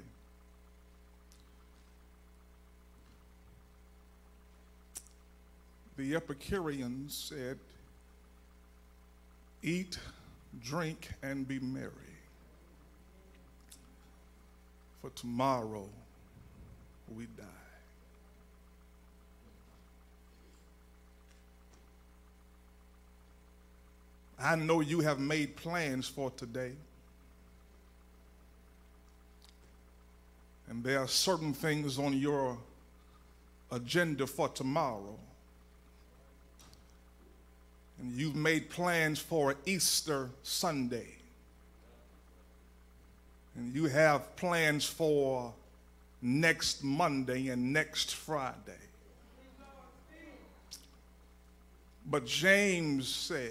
The Epicureans said, eat, drink, and be merry, for tomorrow we die. I know you have made plans for today. And there are certain things on your agenda for tomorrow. And you've made plans for Easter Sunday. And you have plans for next Monday and next Friday. But James says,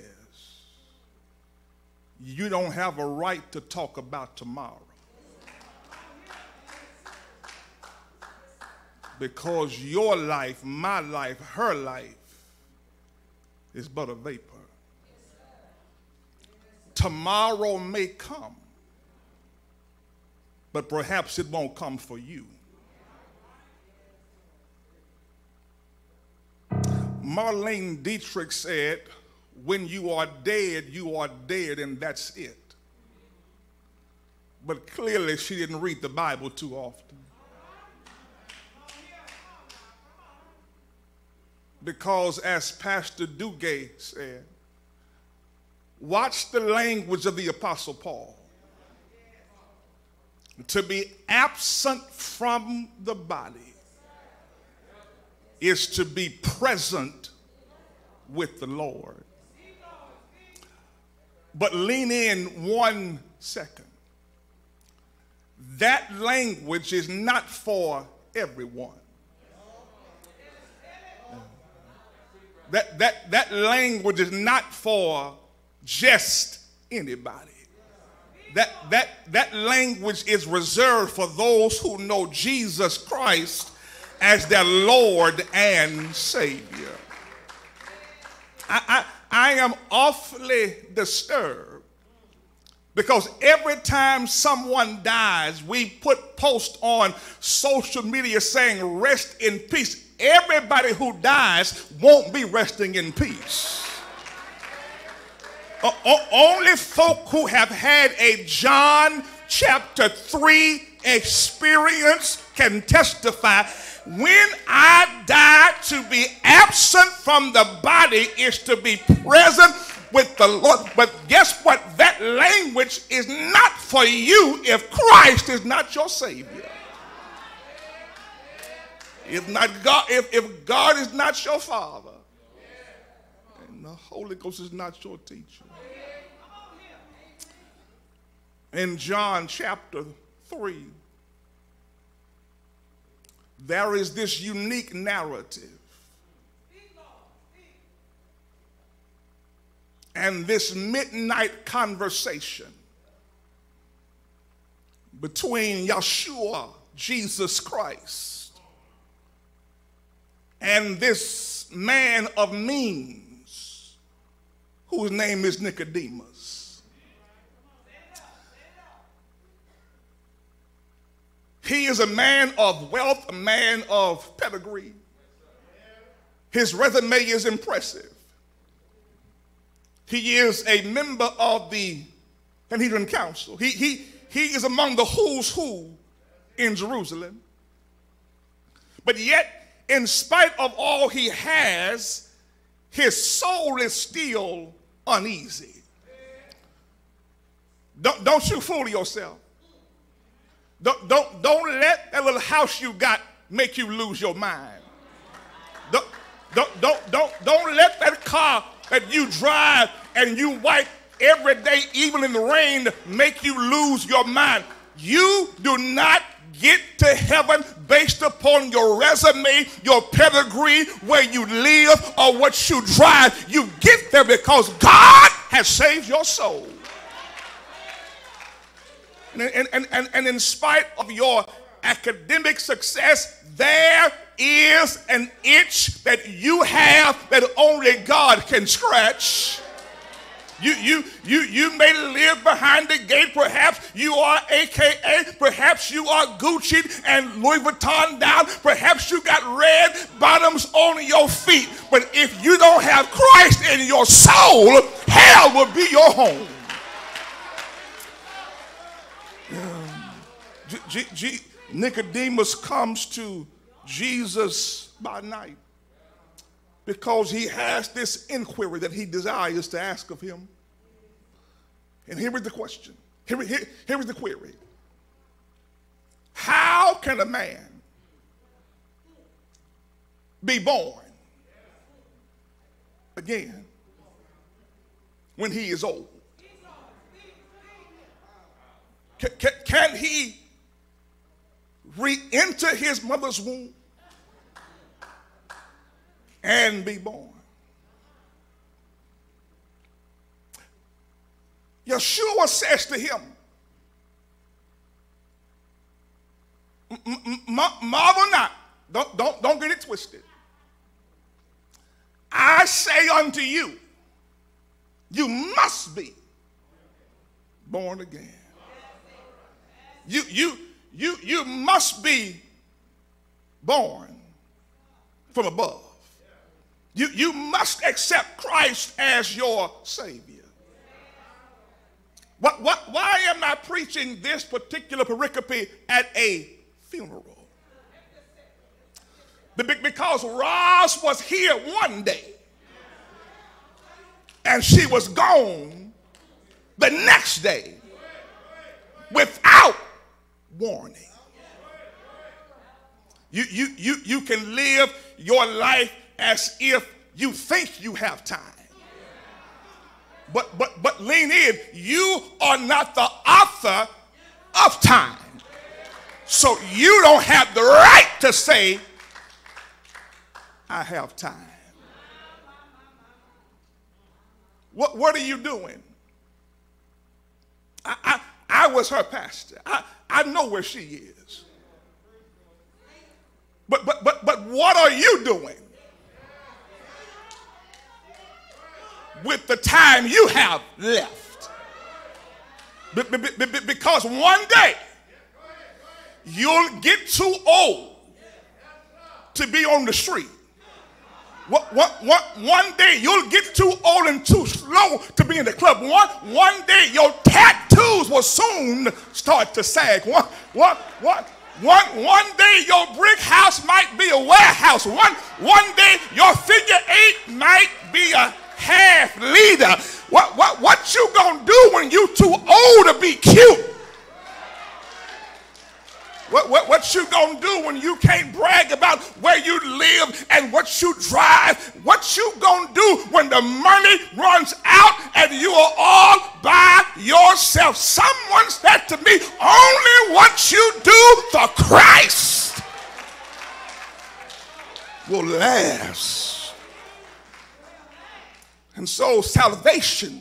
you don't have a right to talk about tomorrow. Because your life, my life, her life is but a vapor. Tomorrow may come, but perhaps it won't come for you. Marlene Dietrich said, when you are dead, and that's it. But clearly she didn't read the Bible too often. Because as Pastor Duguay said, watch the language of the Apostle Paul. To be absent from the body is to be present with the Lord. But lean in 1 second. That language is not for everyone. That language is not for just anybody. That language is reserved for those who know Jesus Christ as their Lord and Savior. I am awfully disturbed because every time someone dies, we put posts on social media saying rest in peace. Everybody who dies won't be resting in peace. Only folk who have had a John chapter 3 experience can testify. When I die, to be absent from the body is to be present with the Lord. But guess what? That language is not for you if Christ is not your Savior. If God is not your Father, and the Holy Ghost is not your teacher. In John chapter 3, there is this unique narrative. And this midnight conversation between Yeshua, Jesus Christ, and this man of means whose name is Nicodemus. He is a man of wealth, a man of pedigree. His resume is impressive. He is a member of the Sanhedrin Council. He is among the who's who in Jerusalem. But yet, in spite of all he has, his soul is still uneasy. Don't you fool yourself. Don't let that little house you got make you lose your mind. Don't let that car that you drive and you wipe every day, even in the rain, make you lose your mind. You do not get to heaven based upon your resume, your pedigree, where you live, or what you drive. You get there because God has saved your soul. And in spite of your academic success, there is an itch that you have that only God can scratch. You may live behind the gate. Perhaps you are AKA. Perhaps you are Gucci and Louis Vuitton down. Perhaps you got red bottoms on your feet. But if you don't have Christ in your soul, hell will be your home. Nicodemus comes to Jesus by night because he has this inquiry that he desires to ask of him. And here is the question. Here is the query. How can a man be born again when he is old? Can he re-enter his mother's womb and be born? Yeshua says to him, marvel not Don't get it twisted. I say unto you, you must be born again. You must be born from above. You must accept Christ as your Savior. Why am I preaching this particular pericope at a funeral? Because Roz was here one day and she was gone the next day without warning. You can live your life as if you think you have time. But lean in. You are not the author of time. So you don't have the right to say, I have time. What are you doing? I was her pastor. I know where she is. But what are you doing with the time you have left? Because one day you'll get too old to be on the street. One day you'll get too old and too slow to be in the club. One day your tattoos will soon start to sag. One day your brick house might be a warehouse. One day your figure eight might be a half liter. What you gonna do when you too old to be cute? What you gonna do when you can't brag about where you live and what you drive? What you gonna do when the money runs out and you are all by yourself? Someone said to me, only what you do for Christ will last. And so salvation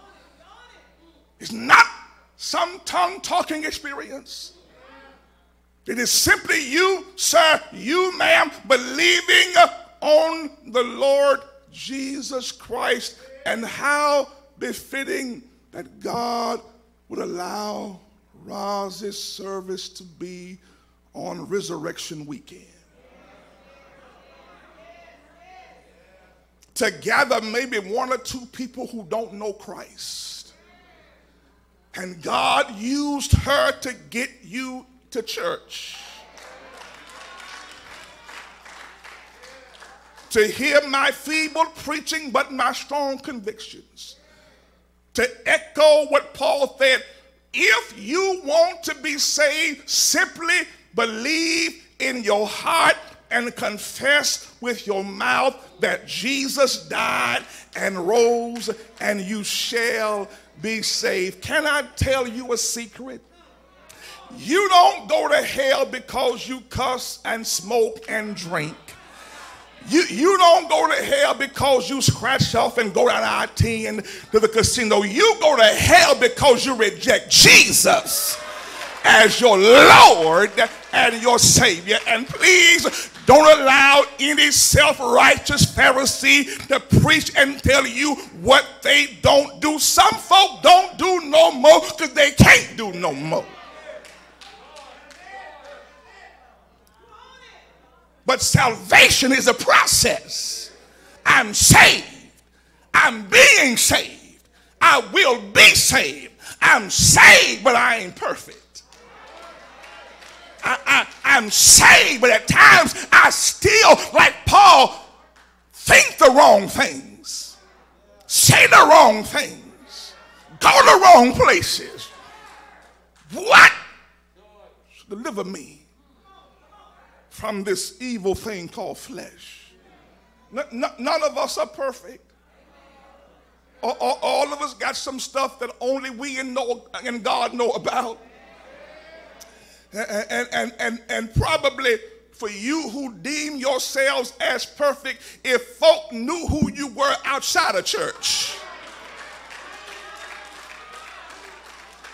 is not some tongue-talking experience. It is simply you, sir, you, ma'am, believing on the Lord Jesus Christ, and how befitting that God would allow Roz's service to be on Resurrection Weekend. To gather maybe one or two people who don't know Christ. And God used her to get you to church, to hear my feeble preaching but my strong convictions, to echo what Paul said, if you want to be saved, simply believe in your heart and confess with your mouth that Jesus died and rose, and you shall be saved. Can I tell you a secret? You don't go to hell because you cuss and smoke and drink. You don't go to hell because you scratch off and go down I-10 to the casino. You go to hell because you reject Jesus as your Lord and your Savior. And please don't allow any self-righteous Pharisee to preach and tell you what they don't do. Some folk don't do no more because they can't do no more. But salvation is a process. I'm saved. I'm being saved. I will be saved. I'm saved, but I ain't perfect. I'm saved, but at times I still, like Paul, think the wrong things, say the wrong things, go the wrong places. What? Deliver me from this evil thing called flesh. None of us are perfect. All of us got some stuff that only we and God know about. And probably for you who deem yourselves as perfect, if folk knew who you were outside of church.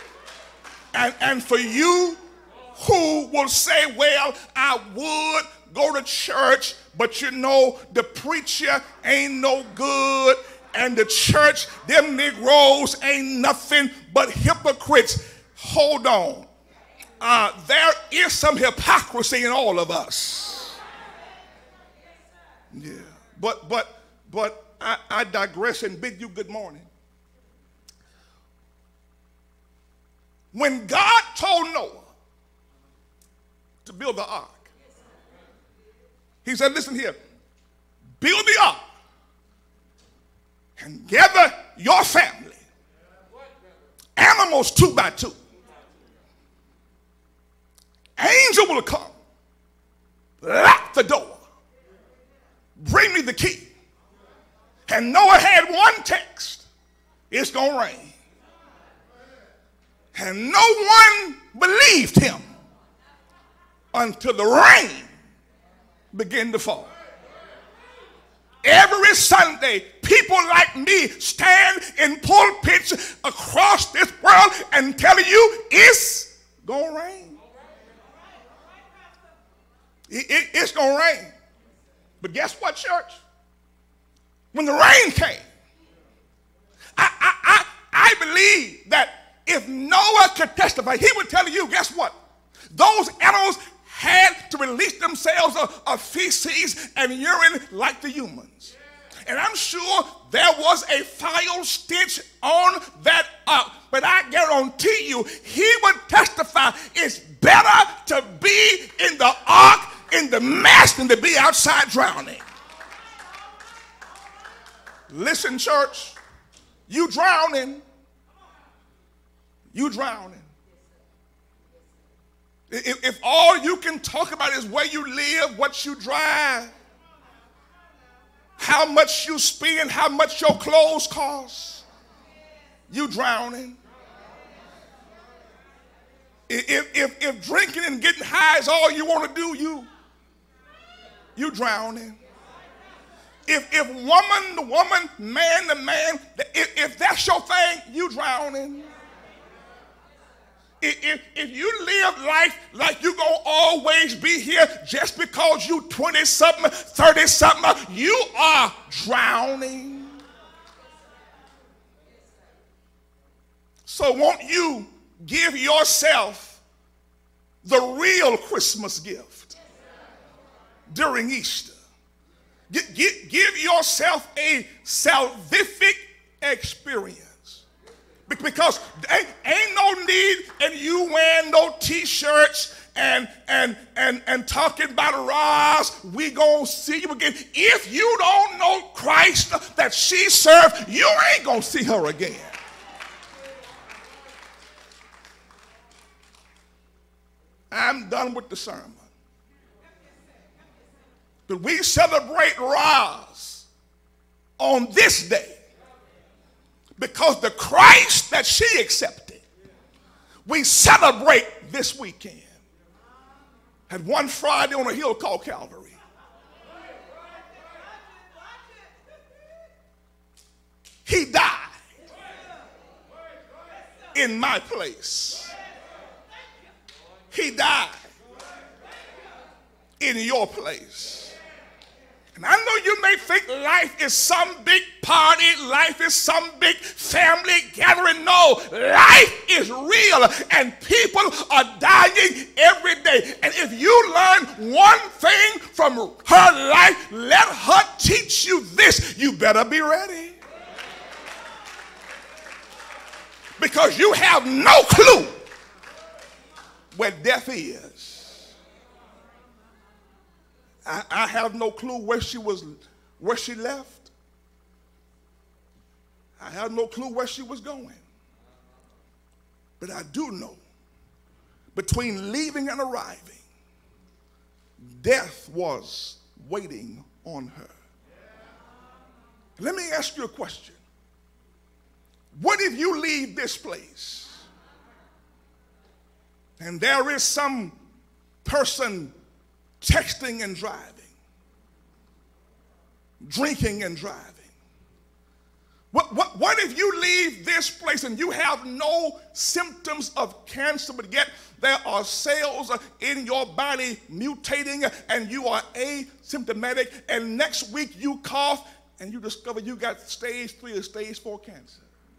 And for you who will say, well, I would go to church, but you know the preacher ain't no good, and the church, them Negroes ain't nothing but hypocrites. Hold on. There is some hypocrisy in all of us. Yeah. But I digress and bid you good morning. When God told Noah to build the ark, he said, listen here, build the ark and gather your family, animals 2 by 2. Angel will come, lock the door, bring me the key. And Noah had one text: it's going to rain. And no one believed him until the rain began to fall. Every Sunday, people like me stand in pulpits across this world and tell you it's going to rain. It's going to rain. But guess what, church? When the rain came, I believe that if Noah could testify, he would tell you, guess what? Those animals had to release themselves of feces and urine like the humans. And I'm sure there was a foul stench on that ark. But I guarantee you, he would testify it's better to be in the ark, in the mess, than to be outside drowning. Listen, church, you drowning. You drowning. If all you can talk about is where you live, what you drive, how much you spend, how much your clothes cost, you drowning. If drinking and getting high is all you want to do, you drowning. If woman to woman, man to man, if that's your thing, you drowning. If you live life like you're going to always be here just because you 20-something, 30-something, you are drowning. So won't you give yourself the real Christmas gift during Easter? Give yourself a salvific experience. Because ain't no need in you wearing no t-shirts and talking about Roz, we gonna see you again. If you don't know Christ that she served, you ain't gonna see her again. I'm done with the sermon. But we celebrate Roz on this day because the Christ that she accepted, we celebrate this weekend. Had one Friday on a hill called Calvary. He died in my place. He died in your place. And I know you may think life is some big party, life is some big family gathering. No, life is real and people are dying every day. And if you learn one thing from her life, let her teach you this. You better be ready. Because you have no clue where death is. I have no clue where she left. I have no clue where she was going. But I do know between leaving and arriving, death was waiting on her. Let me ask you a question. What if you leave this place and there is some person texting and driving, drinking and driving? What if you leave this place and you have no symptoms of cancer, but yet there are cells in your body mutating and you are asymptomatic, and next week you cough and you discover you got stage 3 or stage 4 cancer?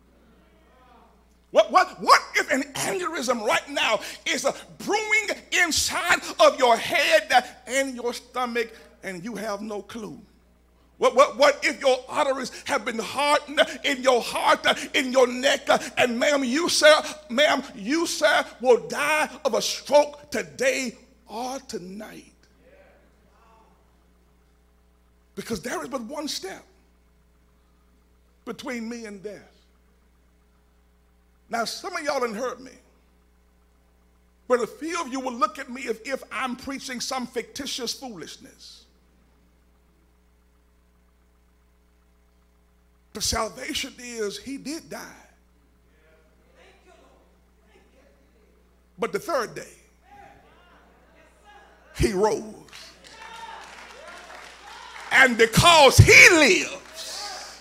What if an aneurysm right now is brewing inside of your head and your stomach and you have no clue? What if your arteries have been hardened in your heart, in your neck, and ma'am, you sir, will die of a stroke today or tonight? Because there is but one step between me and death. Now, some of y'all done heard me, but a few of you will look at me as if I'm preaching some fictitious foolishness. The salvation is he did die. But the third day, he rose. And because he lives,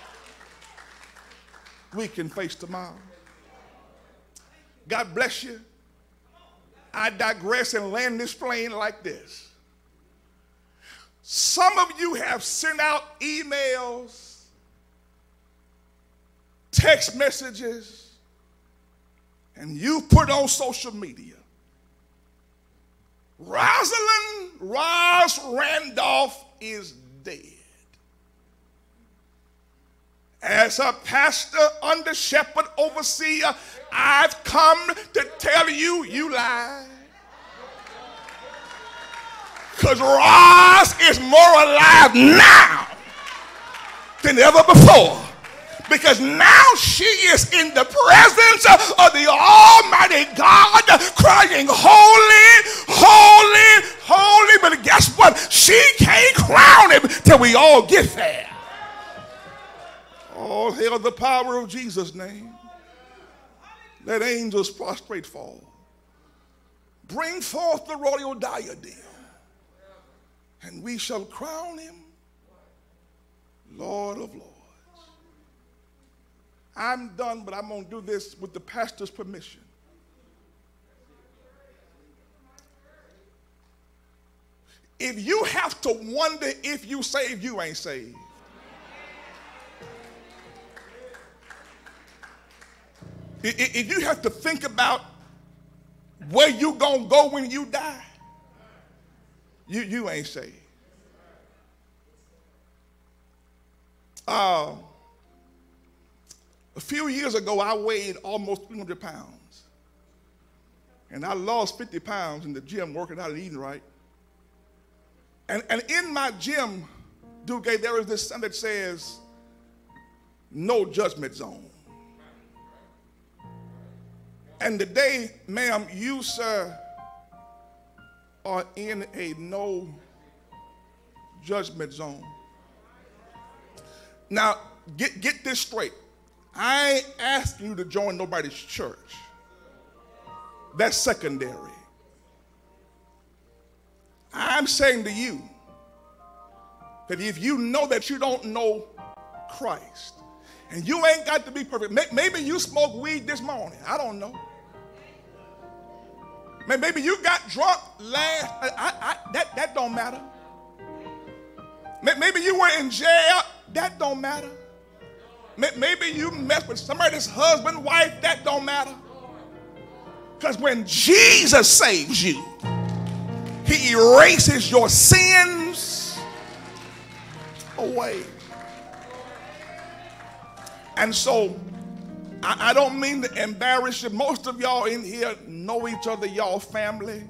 we can face tomorrow. God bless you. I digress and land this plane like this. Some of you have sent out emails, text messages, and you put on social media, Randolph is dead. As a pastor, under shepherd, overseer, I've come to tell you, you lied. Because Roz is more alive now than ever before. Because now she is in the presence of the Almighty God, crying, holy, holy, holy. But guess what? She can't crown him till we all get there. All hail the power of Jesus' name. Let angels prostrate fall. Bring forth the royal diadem, and we shall crown him Lord of Lords. I'm done, but I'm going to do this with the pastor's permission. If you have to wonder if you saved, you ain't saved. If you have to think about where you going to go when you die, you ain't saved. A few years ago, I weighed almost 300 pounds. And I lost 50 pounds in the gym working out and eating right. And in my gym, Duque, there is this sign that says, no judgment zone. And today, ma'am, you, sir, are in a no judgment zone. Now, get this straight. I ain't asking you to join nobody's church. That's secondary. I'm saying to you that if you know that you don't know Christ, and you ain't got to be perfect, maybe you smoked weed this morning, I don't know. Maybe you got drunk last, that don't matter. Maybe you were in jail, that don't matter. Maybe you messed with somebody's husband, wife, that don't matter. Because when Jesus saves you, he erases your sins away. And so, I don't mean to embarrass you. Most of y'all in here know each other, y'all family.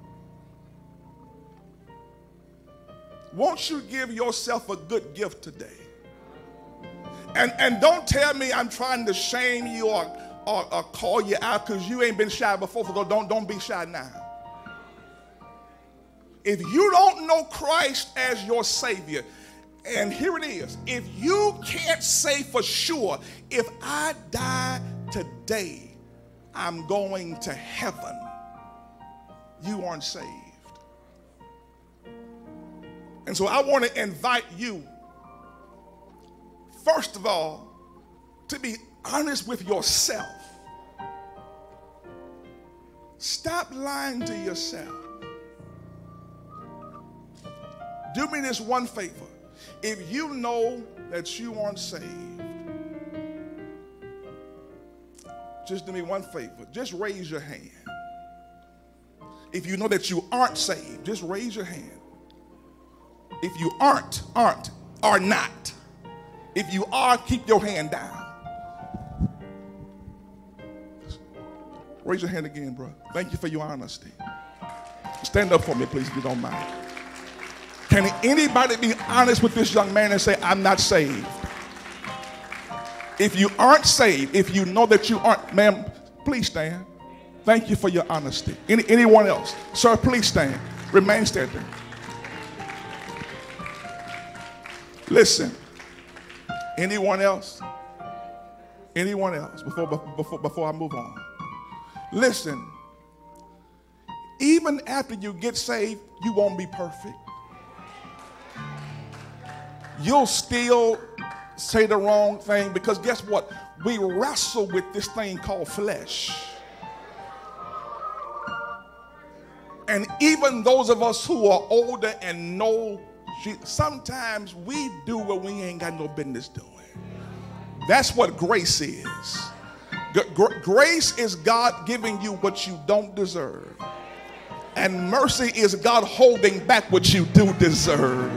Won't you give yourself a good gift today? And don't tell me I'm trying to shame you or call you out, because you ain't been shy before, so don't be shy now. If you don't know Christ as your Savior, and here it is, if you can't say for sure, if I die today, I'm going to heaven, you aren't saved. And so I want to invite you, first of all, to be honest with yourself. Stop lying to yourself. Do me this one favor. If you know that you aren't saved, just do me one favor. Just raise your hand. If you know that you aren't saved, just raise your hand. If you aren't, are not. If you are, keep your hand down. Raise your hand again, bro. Thank you for your honesty. Stand up for me, please, if you don't mind. Can anybody be honest with this young man and say, I'm not saved? If you aren't saved, if you know that you aren't, ma'am, please stand. Thank you for your honesty. Anyone else? Sir, please stand. Remain standing. Listen. Anyone else? Anyone else before I move on? Listen. Even after you get saved, you won't be perfect. You'll still say the wrong thing because guess what? We wrestle with this thing called flesh. And even those of us who are older and know, sometimes we do what we ain't got no business doing. That's what grace is. Grace is God giving you what you don't deserve. And mercy is God holding back what you do deserve.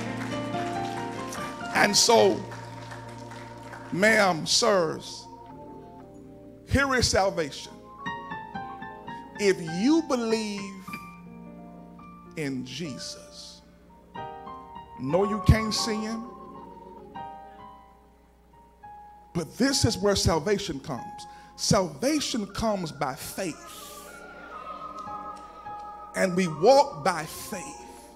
And so, ma'am, sirs, here is salvation. If you believe in Jesus, no, you can't see him, but this is where salvation comes. Salvation comes by faith, and we walk by faith.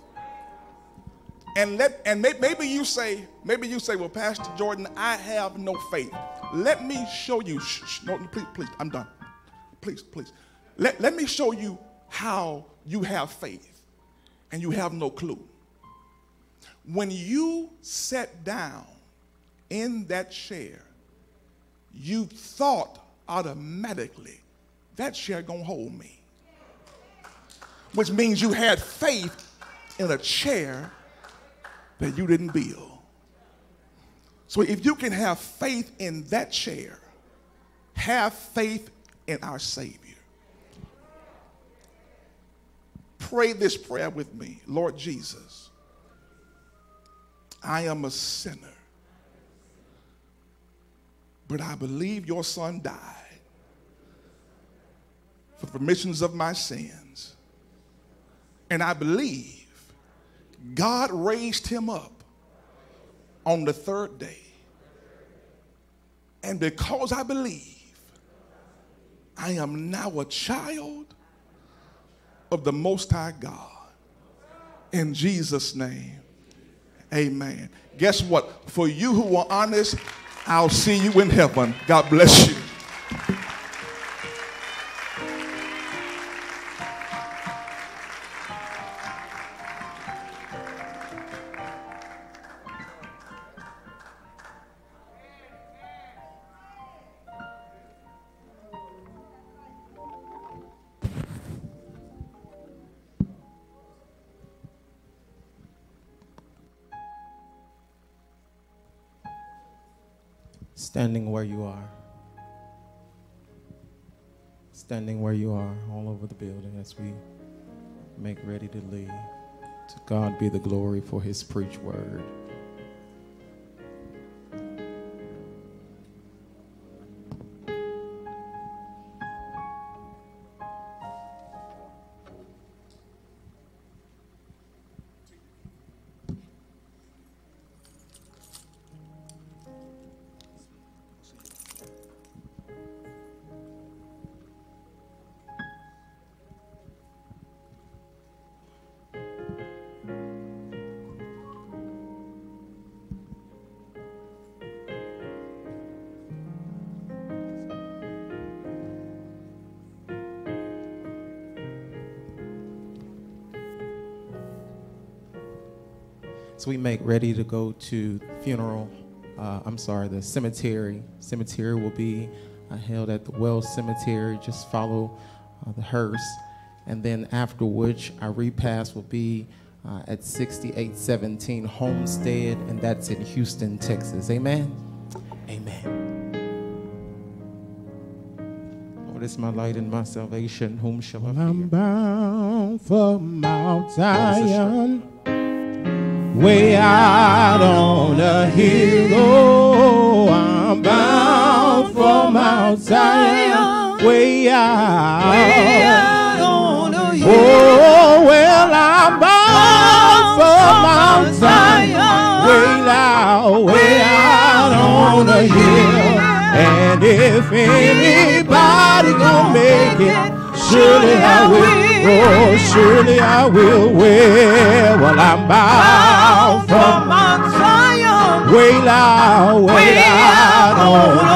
And maybe you say, well, Pastor Jordan, I have no faith. Let me show you. No, please, I'm done. Please. Let me show you how you have faith, and you have no clue. When you sat down in that chair, you thought automatically, that chair gonna hold me. Which means you had faith in a chair that you didn't build. So if you can have faith in that chair, have faith in our Savior. Pray this prayer with me. Lord Jesus, I am a sinner, but I believe your son died for the remissions of my sins. And I believe God raised him up on the third day. And because I believe, I am now a child of the Most High God. In Jesus' name, amen. Guess what? For you who are honest, I'll see you in heaven. God bless you. Standing where you are. Standing where you are all over the building as we make ready to leave. To God be the glory for his preached word. So we make ready to go to funeral the cemetery. Cemetery will be held at the Wells Cemetery. Just follow the hearse. And then after which our repast will be at 6817 Homestead, and that's in Houston, Texas. Amen? Amen. Lord is my light and my salvation. Whom shall I fear? I'm bound for Mount Zion, way out on a hill. Oh, I'm bound for Mount Zion, way out on a hill. Oh, well, I'm bound for Mount Zion, way out on a hill. And if anybody gonna make it, surely I will. Oh, surely I will. Well, I'm bound for Mount Zion, way out on